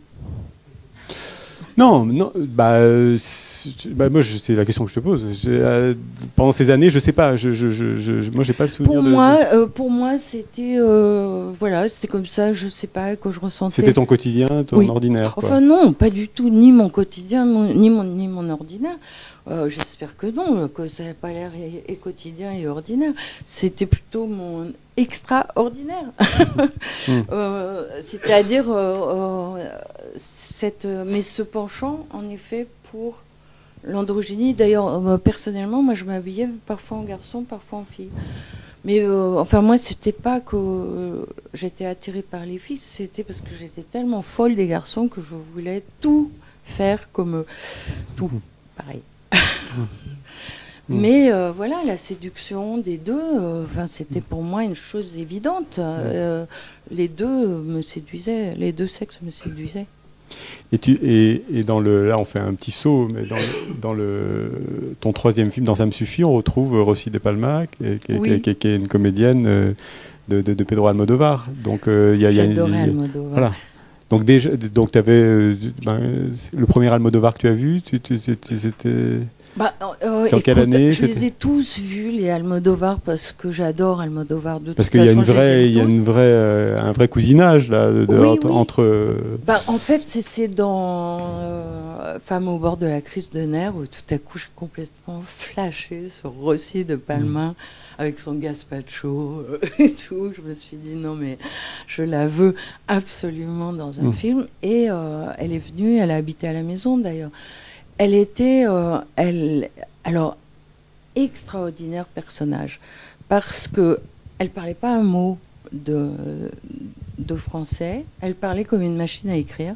Non, non bah, bah moi, c'est la question que je te pose. Euh, pendant ces années, je ne sais pas. Je, je, je, je, moi, je n'ai pas le souvenir pour de... Moi, euh, pour moi, c'était... Euh, voilà, c'était comme ça, je ne sais pas, que je ressentais... C'était ton quotidien, ton oui. ordinaire quoi. Enfin non, pas du tout. Ni mon quotidien, mon, ni, mon, ni mon ordinaire. Euh, J'espère que non, que ça n'a pas l'air et, et quotidien et ordinaire. C'était plutôt mon extraordinaire. mmh. euh, C'est-à-dire, euh, euh, cette, mais ce penchant, en effet, pour l'androgynie. D'ailleurs, euh, personnellement, moi, je m'habillais parfois en garçon, parfois en fille. Mais euh, enfin, moi, c'était pas que euh, j'étais attirée par les filles, c'était parce que j'étais tellement folle des garçons que je voulais tout faire comme eux. Tout, mmh. pareil. Mmh. Mais euh, voilà, la séduction des deux, euh, c'était pour moi une chose évidente. Euh, les deux me séduisaient, les deux sexes me séduisaient. Et, tu, et, et dans le, là, on fait un petit saut, mais dans, le, dans le, ton troisième film, Dans Ça me suffit, on retrouve Rosy de Palma, qui, qui, oui. qui, qui est une comédienne de, de, de Pedro Almodovar. Donc, euh, y a, J'adorais y a, Almodovar. Voilà. Donc, déjà, donc tu avais ben, le premier Almodovar que tu as vu, tu, tu, tu, tu, c'était... Bah, euh, écoute, en quelle année je les ai tous vus, les Almodovar, parce que j'adore Almodovar. De parce qu'il y a, une vraie, il y a une vraie, euh, un vrai cousinage là, de, de, oui, entre... oui. entre... Bah, en fait, c'est dans... Euh, euh, Femme au bord de la crise de nerfs, où tout à coup je suis complètement flashée sur Rossi de Palma, mmh. avec son gazpacho euh, et tout. Je me suis dit non mais je la veux absolument dans un mmh. film. Et euh, elle est venue, elle a habité à la maison d'ailleurs. Elle était, euh, elle, alors, extraordinaire personnage, parce que elle parlait pas un mot de, de français, elle parlait comme une machine à écrire.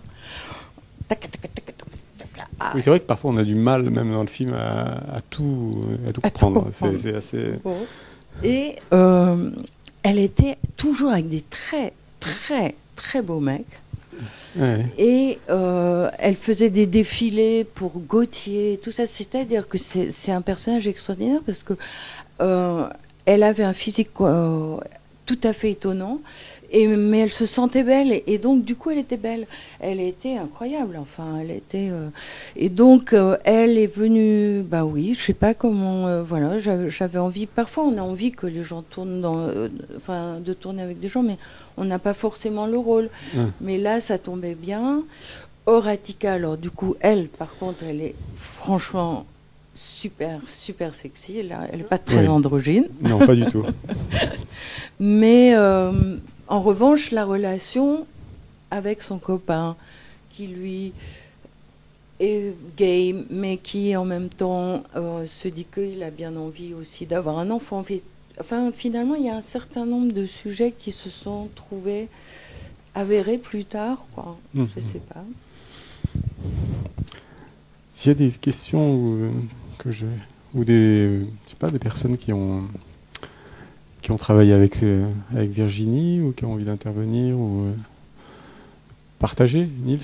Oui, c'est vrai que parfois on a du mal, même dans le film, à, à tout, à tout à comprendre. C'est, c'est assez... Bon. Et euh, elle était toujours avec des très, très, très beaux mecs. Ouais. Et euh, elle faisait des défilés pour Gaultier, tout ça. C'est-à-dire que c'est, c'est un personnage extraordinaire parce que euh, elle avait un physique euh, tout à fait étonnant, et, mais elle se sentait belle et, et donc du coup elle était belle. Elle était incroyable. Enfin, elle était euh, et donc euh, elle est venue. Bah oui, je sais pas comment. Euh, voilà, j'avais, j'avais envie. Parfois, on a envie que les gens tournent dans, euh, enfin, de tourner avec des gens, mais on n'a pas forcément le rôle. Mmh. Mais là, ça tombait bien. Horatica, alors du coup, elle, par contre, elle est franchement super, super sexy. Elle n'est pas très oui. androgyne. Non, pas du tout. Mais euh, en revanche, la relation avec son copain, qui lui est gay, mais qui en même temps euh, se dit qu'il a bien envie aussi d'avoir un enfant. Enfin, finalement, il y a un certain nombre de sujets qui se sont trouvés avérés plus tard, quoi. Mmh. Je sais pas. S'il y a des questions ou, que je, ou des, je sais pas, des personnes qui ont, qui ont travaillé avec, euh, avec Virginie ou qui ont envie d'intervenir ou euh, partager, Nils.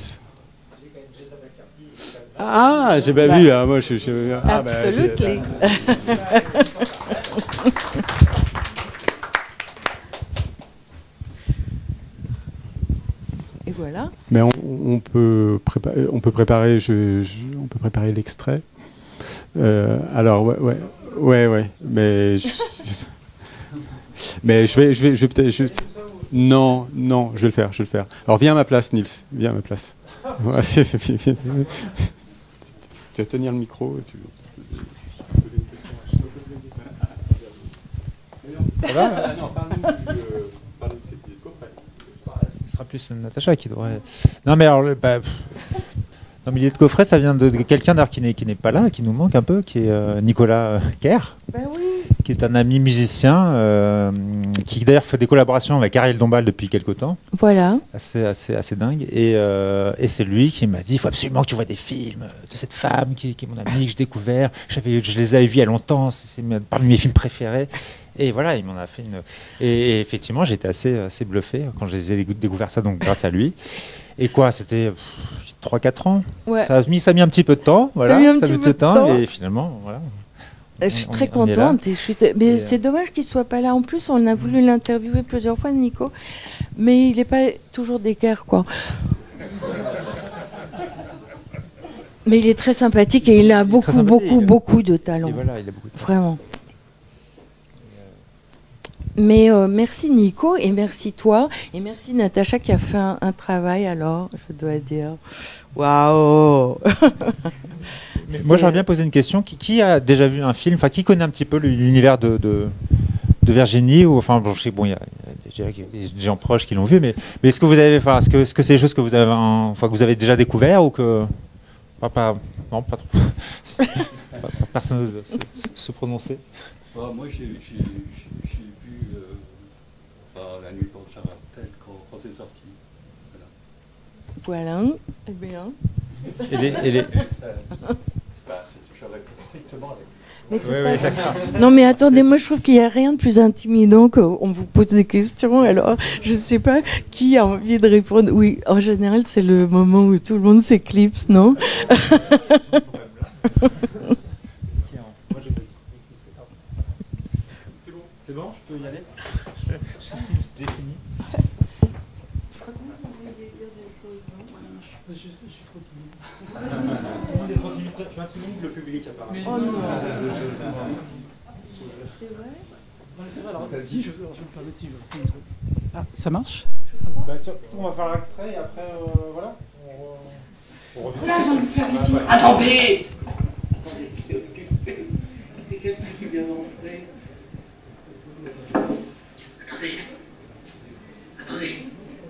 Ah, j'ai pas bah, vu. Ah, moi, je, je, ah, absolutely. Bah, Et voilà. Mais on, on peut préparer, on peut préparer, je, je, on peut préparer l'extrait. Euh, alors ouais, ouais, ouais, ouais. Mais je, mais je vais, je vais, je vais peut-être. Je, non, non, je vais le faire, je vais le faire. Alors viens à ma place, Nils. Viens à ma place. Ouais, tu vas tenir le micro. Tu... Ça va? Non, parle-nous de cette ce sera plus Natacha qui devrait. Non, mais alors, bah, non, mais l'idée de coffret, ça vient de, de quelqu'un d'ailleurs qui n'est, qui n'est pas là, qui nous manque un peu, qui est euh, Nicolas Kerr, ben oui. qui est un ami musicien, euh, qui d'ailleurs fait des collaborations avec Ariel Dombal depuis quelque temps. Voilà. Assez, assez, assez dingue. Et, euh, et c'est lui qui m'a dit, il faut absolument que tu vois des films de cette femme qui, qui est mon amie, que j'ai découvert. J'avais, je les avais vus il y a longtemps, c'est, c'est parmi mes films préférés. Et voilà, il m'en a fait une. Et, et effectivement, j'étais assez, assez bluffé quand je les ai découvert ça, donc grâce à lui. Et quoi, c'était trois quatre ans. Ouais. Ça a mis, ça a mis un petit peu de temps. Voilà, ça a mis un ça petit peu de de temps. temps. Et finalement, voilà. Je suis on, très on contente. Et je suis t... Mais et c'est euh... dommage qu'il ne soit pas là. En plus, on a voulu mmh. l'interviewer plusieurs fois, Nico. Mais il n'est pas toujours d'équerre, quoi. Mais il est très sympathique et il a beaucoup, il beaucoup, beaucoup de talent. Et voilà, il a beaucoup de talent. Vraiment. Mais euh, merci Nico et merci toi et merci Natacha qui a fait un, un travail, alors je dois dire waouh. Moi j'aimerais bien poser une question, qui, qui a déjà vu un film, enfin qui connaît un petit peu l'univers de, de, de Virginie, ou enfin bon, je sais bon il y a, il y a des gens proches qui l'ont vu, mais, mais est-ce que vous avez, enfin est-ce que, est-ce que c'est des choses que vous avez, enfin que vous avez déjà découvert ou que pas, pas non pas trop. Personne n'ose se, se prononcer. Bah, moi j'ai, j'ai, j'ai La nuit porte sa tête quand, quand c'est sorti. Voilà. Voilà. Eh bien. Et les, et les... bah, je réponds strictement avec. Mais tout oui, oui, non mais attendez, moi je trouve qu'il n'y a rien de plus intimidant qu'on vous pose des questions. Alors je ne sais pas qui a envie de répondre. Oui, en général c'est le moment où tout le monde s'éclipse, non? C'est bon, je peux y aller? J'ai fini. Je, je suis trop timide. Tout le monde est trop timide. Tu intimides le public apparemment. Oh non. C'est vrai? Ouais, c'est vrai, alors si je, je me permets si je... Ah, ça marche? Bah, on va faire l'extrait et après, euh, voilà. On, Là, j'ai envie de faire pipi. Attendez! C'est quelqu'un qui vient d'entrer. Attendez. Attendez.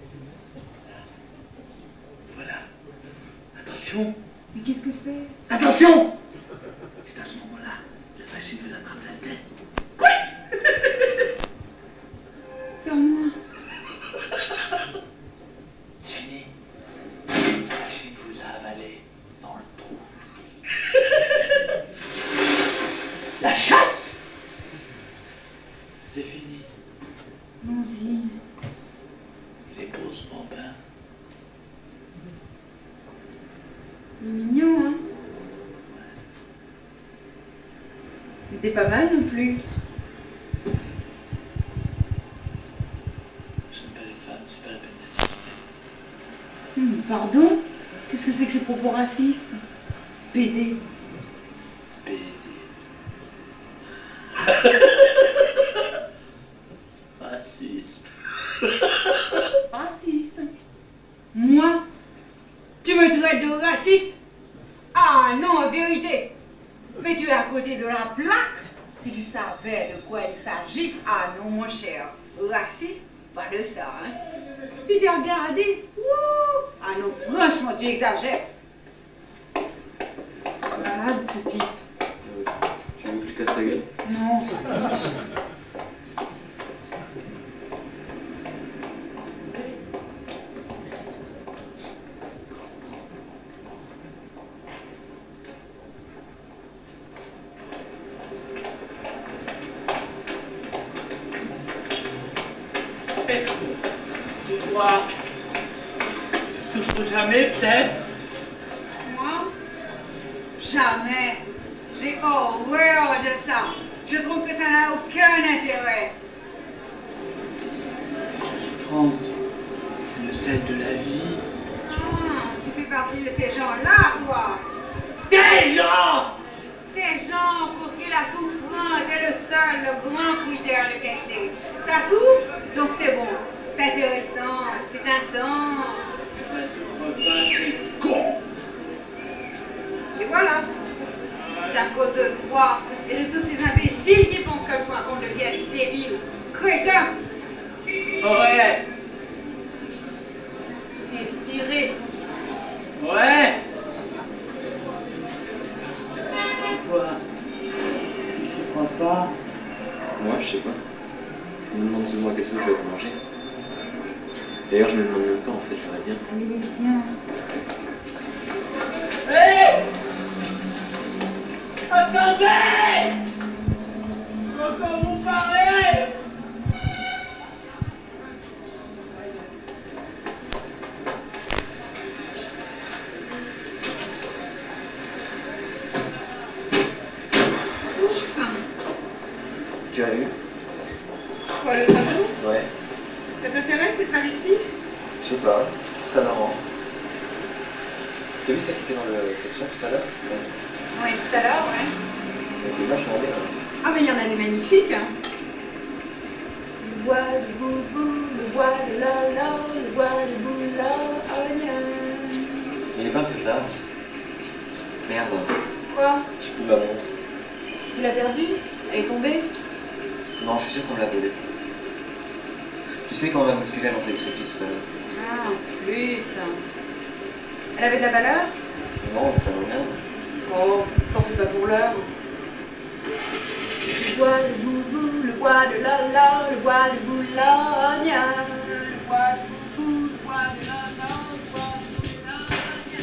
Voilà. Attention. Mais qu'est-ce que c'est? Attention! C'est à ce moment-là, la machine vous attrape la tête. Quoi? Sur moi. C'est fini. La machine vous a avalé dans le trou. La chasse! C'est fini. Allons-y. Les pauses bambins. Il est mignon, hein? Il était pas mal non plus. C'est une belle femme, c'est pas la peine d'être. Hum, pardon? Qu'est-ce que c'est que ces propos racistes? Pédé. Pédé. Raciste. Raciste? Moi? Tu me traites de raciste? Ah non, en vérité. Mais tu es à côté de la plaque. Si tu savais de quoi il s'agit, ah non, mon cher. Raciste? Pas de ça, hein. Tu t'es regardé? Wouh! Ah non, franchement, tu exagères. Malade, ce type. Euh, tu veux que je casse ta gueule? Non, c'est pas ça. Tu vois, tu souffres jamais, peut-être? Moi? Jamais. J'ai horreur de ça. Je trouve que ça n'a aucun intérêt. La souffrance, c'est le sel de la vie. Ah, tu fais partie de ces gens-là, toi. Des gens! Ces gens pour qui la souffrance est le seul, le grand critère de qualité. Ça souffre, donc c'est bon. C'est intéressant, c'est intense. C'est con! Et voilà. C'est à cause de toi et de tous ces imbéciles qui pensent comme toi qu'on devient débile ou crétin. Ouais! Et ciré. Ouais! Toi, tu souffres pas? Moi, je sais pas. Je me demande seulement quelle sauce je vais te manger. D'ailleurs, je me demande même pas, en fait, j'aimerais bien. Allez, viens. Hé! Attendez! Quand vous parlez! J'ai faim. Tu as vu? Quoi, le tableau? Ouais. Ça t'intéresse, cette travestie? Je sais pas, ça marrant. T'as vu ça qui était dans le section tout à l'heure? Ouais. Oui, tout à l'heure, ouais. Elle était vachement bien. Ah, mais il y en a des magnifiques, hein. Le bois de boubou, le bois de lala, le bois de boula, oignon. Il est pas un peu tard. Merde. Quoi? J'ai plus ma montre. Tu l'as perdue? Elle est tombée? Non, je suis sûr qu'on me l'a volée. Tu sais quand on a bousculé à l'entrée du striptease tout à l'heure? Ah, flûte. Elle avait de la valeur? Non, mais ça m'emmerde. Oh, t'en fais pas pour l'heure. Le bois de boubou, le bois de lala, le bois de boulogne. Le bois de boubou, le bois de lala, le bois de boulogne.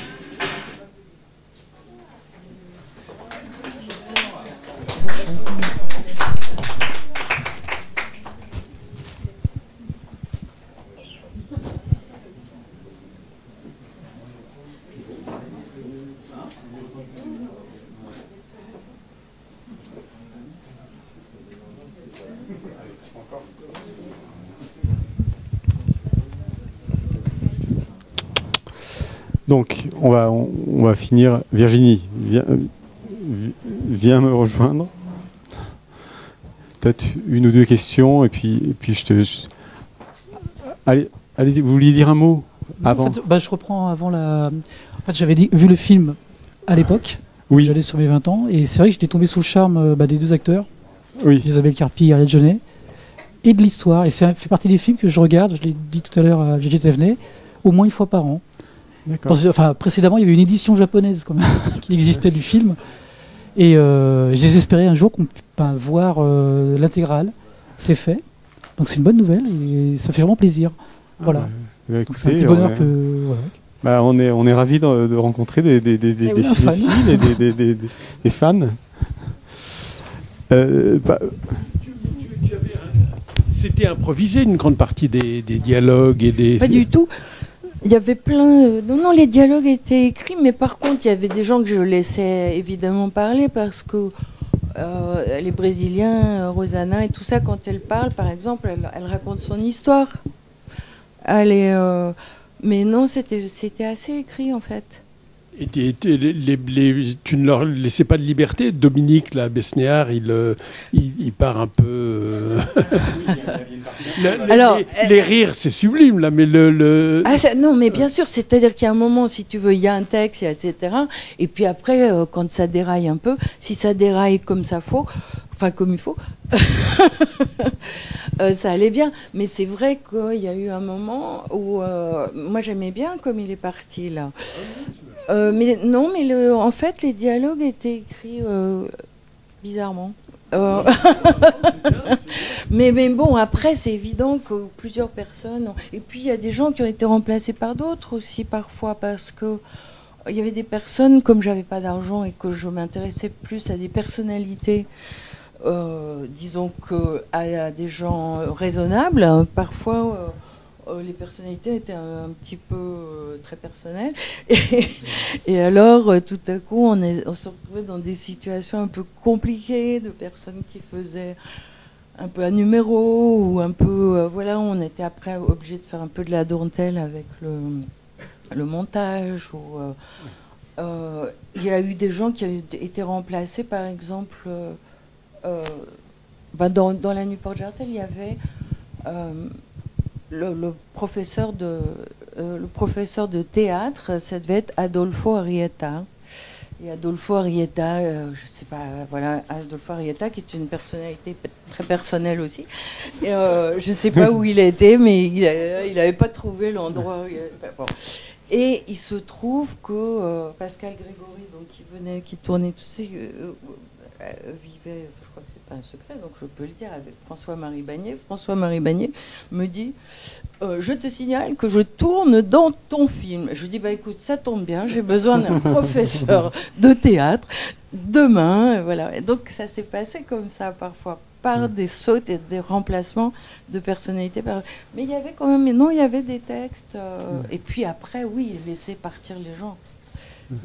Donc, on va, on, on va finir. Virginie, viens, viens me rejoindre. Peut-être une ou deux questions, et puis, et puis je te... Je... Allez, allez-y, vous vouliez dire un mot? avant. En fait, bah, je reprends avant la. En fait, j'avais dit- vu le film à l'époque. Oui. J'allais sur mes vingt ans. Et c'est vrai que j'étais tombé sous le charme euh, bah, des deux acteurs, Oui. Isabelle Carpi et Ariel Jeunet, et de l'histoire. Et ça fait partie des films que je regarde, je l'ai dit tout à l'heure à Gigi Thévenet, au moins une fois par an. D'accord. Dans- enfin, précédemment, il y avait une édition japonaise quand même, qui existait du film. Et euh, je désespérais un jour qu'on puisse ben, voir euh, l'intégrale. C'est fait. Donc c'est une bonne nouvelle et ça fait vraiment plaisir. Voilà. Ah, bah, Donc, c'est un écoutez, petit bonheur on est- que. Voilà. Bah, on est, on est ravis de, de rencontrer des, des, des, des, Eh des oui, un fan. cinéphiles et des, des, des, des- des fans. Euh, bah, Tu- tu- tu avais un- C'était improvisé une grande partie des, des dialogues et des. Pas du tout. Il y avait plein. euh, Non, non, les dialogues étaient écrits, mais par contre, il y avait des gens que je laissais évidemment parler parce que euh, les Brésiliens, euh, Rosana et tout ça, quand elle parle, par exemple, elle, elle raconte son histoire. Elle est, euh, Mais non, c'était c'était assez écrit en fait. Et tu, tu- les- les- les- tu ne leur laissais pas de liberté. Dominique, là, Besnéard, il, euh, il, il part un peu. euh, le- le- Alors, les, euh, les rires, c'est sublime, là, mais le. le- Ah, ça- non, mais bien sûr, c'est-à-dire qu'il y a un moment, si tu veux, il y a un texte, il y a et cetera. Et puis après, euh, quand ça déraille un peu, si ça déraille comme ça faut, enfin comme il faut, euh, ça allait bien. Mais c'est vrai qu'il y a eu un moment où euh, moi j'aimais bien comme il est parti là. Euh, mais non, mais le, en fait, les dialogues étaient écrits euh, bizarrement. Euh, mais, mais bon, après, c'est évident que plusieurs personnes. ont- Et puis, il y a des gens qui ont été remplacés par d'autres aussi, parfois, parce que il y avait des personnes, comme j'avais pas d'argent et que je m'intéressais plus à des personnalités, euh, disons que à, à des gens euh, raisonnables, hein, parfois. euh, euh, les personnalités étaient un, un petit peu euh, très personnelles. Et, et alors, euh, tout à coup, on, est, on se retrouvait dans des situations un peu compliquées, de personnes qui faisaient un peu un numéro, ou un peu... euh, voilà, on était après obligé de faire un peu de la dentelle avec le, le montage. Ou, euh, euh, il y a eu des gens qui ont été remplacés, par exemple... euh, euh, ben dans, dans La Nuit Porte Jartel, il y avait... Euh, Le, le professeur de, euh, le professeur de théâtre, ça devait être Adolfo Arrieta. Et Adolfo Arrieta, euh, je sais pas, voilà, Adolfo Arrieta qui est une personnalité très personnelle aussi. Et, euh, je sais pas où il était, mais il n'avait pas trouvé l'endroit. où il avait- bon. Et il se trouve que euh, Pascal Grégory, donc qui venait, qui tournait tout ça, euh, euh, vivait, je crois que c'est pas un secret, donc je peux le dire, avec François-Marie Bagné. François-Marie Bagné me dit euh, je te signale que je tourne dans ton film. Je lui dis bah écoute, ça tombe bien, j'ai besoin d'un professeur de théâtre demain, voilà. Et donc ça s'est passé comme ça parfois, par des sautes et des remplacements de personnalités. Mais il y avait quand même, non, il y avait des textes. Euh, et puis après, oui, laisser partir les gens. Je,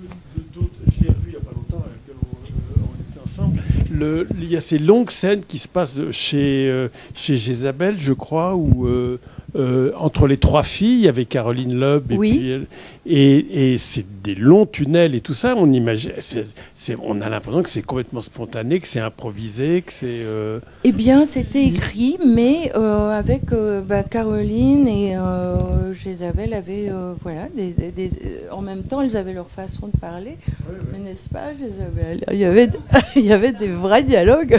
je l'ai revu il n'y a pas longtemps, avec lequel on, euh, on était ensemble. Le, il y a ces longues scènes qui se passent chez, euh, chez Jézabel, je crois, où euh, euh, entre les trois filles, avec Caroline Loeb, et, oui. puis elle, et, et c'est des longs tunnels et tout ça. On imagine, c'est, c'est, on a l'impression que c'est complètement spontané, que c'est improvisé, que c'est. Euh... Eh bien, c'était écrit, mais euh, avec euh, bah, Caroline et euh, Jézabel avaient, euh, voilà, des, des, des, en même temps, elles avaient leur façon de parler. Oui, oui. Mais n'est-ce pas, Jézabel ? Il y avait, il y avait des vrais dialogues.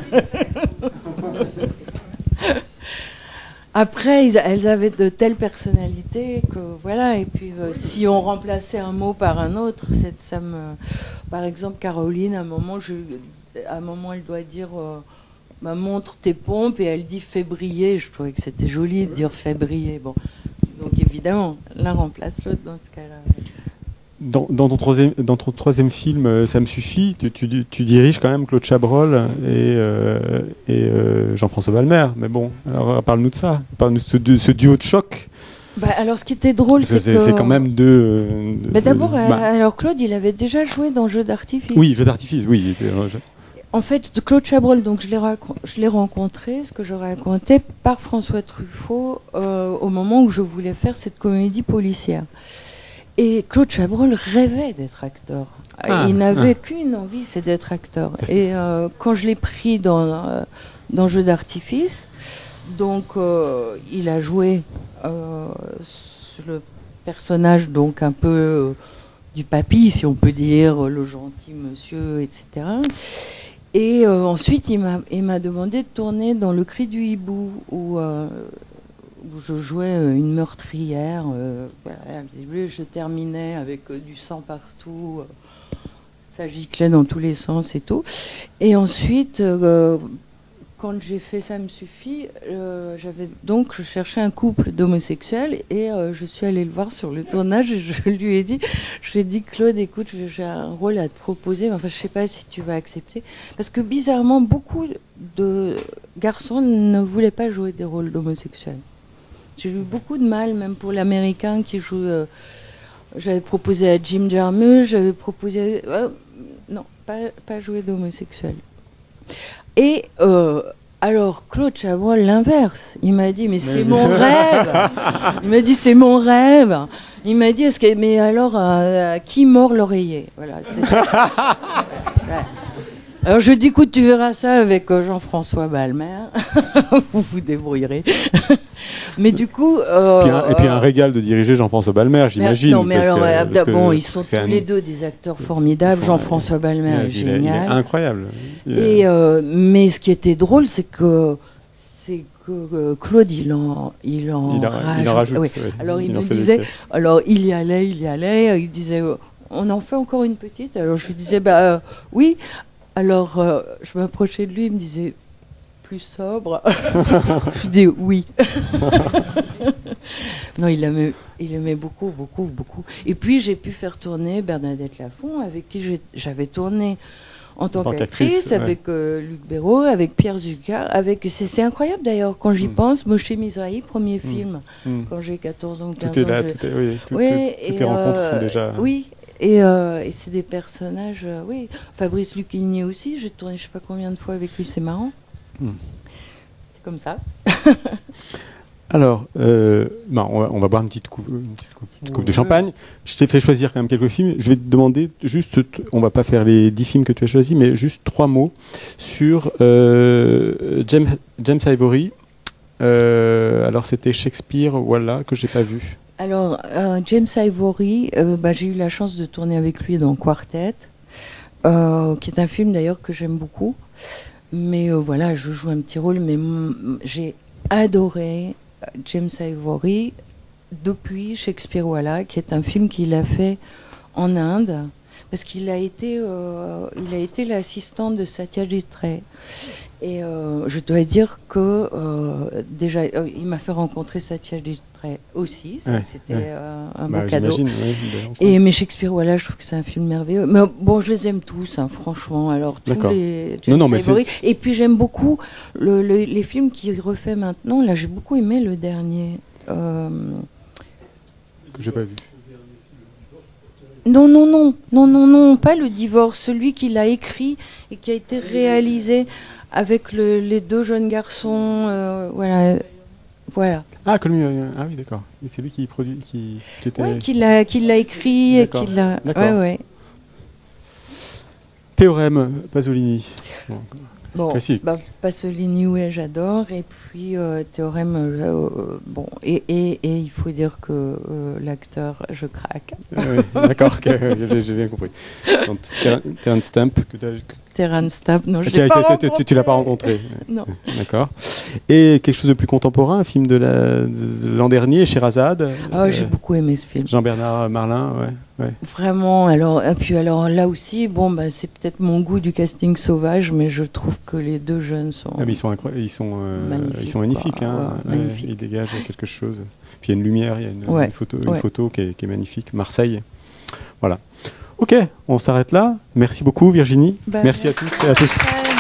Après, ils, elles avaient de telles personnalités que voilà. Et puis, euh, si on remplaçait un mot par un autre, c'est, ça me. Par exemple, Caroline, à un moment, je, à un moment, elle doit dire. Euh, bah, montre tes pompes, et elle dit fais briller. Je trouvais que c'était joli de dire fais briller. Bon, donc évidemment, l'un remplace l'autre dans ce cas-là. Dans, dans, ton troisième, dans ton troisième film, euh, Ça me suffit, tu, tu, tu diriges quand même Claude Chabrol et, euh, et euh, Jean-François Balmer. Mais bon, alors parle-nous de ça, parle-nous de ce, de ce duo de choc. Bah, alors ce qui était drôle, c'est, c'est que... C'est quand même deux... Euh, bah, d'abord, de, bah... alors Claude, il avait déjà joué dans Jeux d'artifice. Oui, Jeux d'artifice, oui. Il était, euh, je... En fait, Claude Chabrol, donc je l'ai, rac- je l'ai rencontré, ce que je racontais, par François Truffaut, euh, au moment où je voulais faire cette comédie policière. Et Claude Chabrol rêvait d'être acteur. Ah, il n'avait ah. qu'une envie, c'est d'être acteur. Et euh, quand je l'ai pris dans, euh, dans Jeux d'artifice, donc euh, il a joué, euh, le personnage donc un peu euh, du papy, si on peut dire, le gentil monsieur, et cetera. Et euh, ensuite, il m'a il m'a demandé de tourner dans Le Cri du hibou, où, euh, où je jouais une meurtrière. Euh, voilà, je terminais avec euh, du sang partout, euh, ça giclait dans tous les sens et tout. Et ensuite, euh, quand j'ai fait Ça me suffit, euh, j'avais donc je cherchais un couple d'homosexuels et euh, je suis allée le voir sur le tournage et je lui ai dit, je lui ai dit Claude, écoute, j'ai un rôle à te proposer, mais enfin je sais pas si tu vas accepter, parce que bizarrement beaucoup de garçons ne voulaient pas jouer des rôles d'homosexuels. J'ai eu beaucoup de mal, même pour l'américain qui joue. Euh, j'avais proposé à Jim Jarmusch, j'avais proposé, euh, non, pas pas jouer d'homosexuel. Et euh, alors Claude Chabrol, l'inverse, il m'a dit mais c'est mon rêve. Il m'a dit c'est mon rêve. Il m'a dit est-ce que mais alors euh, qui mord l'oreiller, voilà. Ça. Ouais. Alors je dis écoute tu verras ça avec euh, Jean-François Balmer, vous vous débrouillerez. Mais du coup euh, puis un, et puis un régal de diriger Jean-François Balmer, j'imagine. Non mais alors que, euh, parce bon que ils sont tous un... les deux des acteurs formidables. Jean-François Balmer ouais, est il génial. Est, il est incroyable. Il est... Et euh, mais ce qui était drôle c'est que c'est que euh, Claude il en il en il, a, rajoute. Il en rajoute Oui. ouais. Alors il, il me disait alors il y allait il y allait il disait euh, on en fait encore une petite. Alors je lui disais bah euh, oui. Alors, euh, je m'approchais de lui, il me disait plus sobre. Je dis oui. Non, il aimait, il aimait beaucoup, beaucoup, beaucoup. Et puis, j'ai pu faire tourner Bernadette Lafont, avec qui j'avais tourné en tant, tant qu'actrice, ouais. Avec euh, Luc Béraud, avec Pierre Zucca. Avec... C'est incroyable d'ailleurs, quand j'y mm. pense. Moshe Mizrahi, premier mm. film, mm. quand j'ai quatorze ans ou quinze tout est là, ans. Tout est, oui, tout, oui, toutes les rencontres euh, sont déjà... Oui. Et, euh, et c'est des personnages, euh, oui. Fabrice Lucchini aussi, j'ai tourné je sais pas combien de fois avec lui, c'est marrant. Hmm. C'est comme ça. Alors, euh, bah, on, va, on va boire une petite coupe, une petite coupe, une petite coupe de champagne. Je t'ai fait choisir quand même quelques films. Je vais te demander juste, on va pas faire les dix films que tu as choisis, mais juste trois mots sur euh, James, James Ivory. Euh, alors c'était Shakespeare, voilà, que j'ai pas vu. Alors, euh, James Ivory, euh, bah, j'ai eu la chance de tourner avec lui dans Quartet, euh, qui est un film d'ailleurs que j'aime beaucoup. Mais euh, voilà, je joue un petit rôle, mais j'ai adoré James Ivory depuis Shakespeare, voilà, qui est un film qu'il a fait en Inde, parce qu'il a été, euh, il a été l'assistant de Satyajit Ray. Et euh, je dois dire que euh, déjà, euh, il m'a fait rencontrer Satyajit Ray aussi. Ouais, c'était ouais. euh, un bah, beau cadeau. Ouais, et mais Shakespeare, voilà, je trouve que c'est un film merveilleux. Mais bon, je les aime tous, hein, franchement. Alors tous les James non, non, Ivory. Et puis j'aime beaucoup le, le, les films qu'il refait maintenant. Là, j'ai beaucoup aimé le dernier. Euh... Que j'ai pas vu. Non, non, non, non, non, non, pas le divorce, celui qu'il a écrit et qui a été réalisé avec le, les deux jeunes garçons, euh, voilà, voilà. Ah, ah oui, d'accord. C'est lui qui produit, qui, qui était. Oui, qui l'a, qui l'a écrit et qui l'a. Ouais, ouais. Théorème Pasolini. Bon. Bon, bah, Pasolini, oui, j'adore. Et puis, euh, Théorème, euh, bon, et, et, et il faut dire que euh, l'acteur, je craque. Ah oui, d'accord, j'ai, j'ai bien compris. Donc, Terence Stamp. Que Terence Stamp, non, je okay, l'ai pas rencontré. Tu, tu, tu l'as pas rencontré. Non. D'accord. Et quelque chose de plus contemporain, un film de, la, de l'an dernier, Sherazade. Oh, euh, j'ai beaucoup aimé ce film. Jean-Bernard Marlin, ouais. ouais. Vraiment, alors, et puis alors là aussi, bon, bah, c'est peut-être mon goût du casting sauvage, mais je trouve que les deux jeunes sont. Ah, mais ils sont incroyables, ils sont, euh, magnifiques, ils sont magnifiques, hein. Ouais, magnifique. Ils dégagent quelque chose. Puis il y a une lumière, il y a une, ouais. une photo, ouais. une photo qui, est, qui est magnifique. Marseille. Voilà. Ok, on s'arrête là. Merci beaucoup Virginie. Bah, merci, merci à tous et à tous.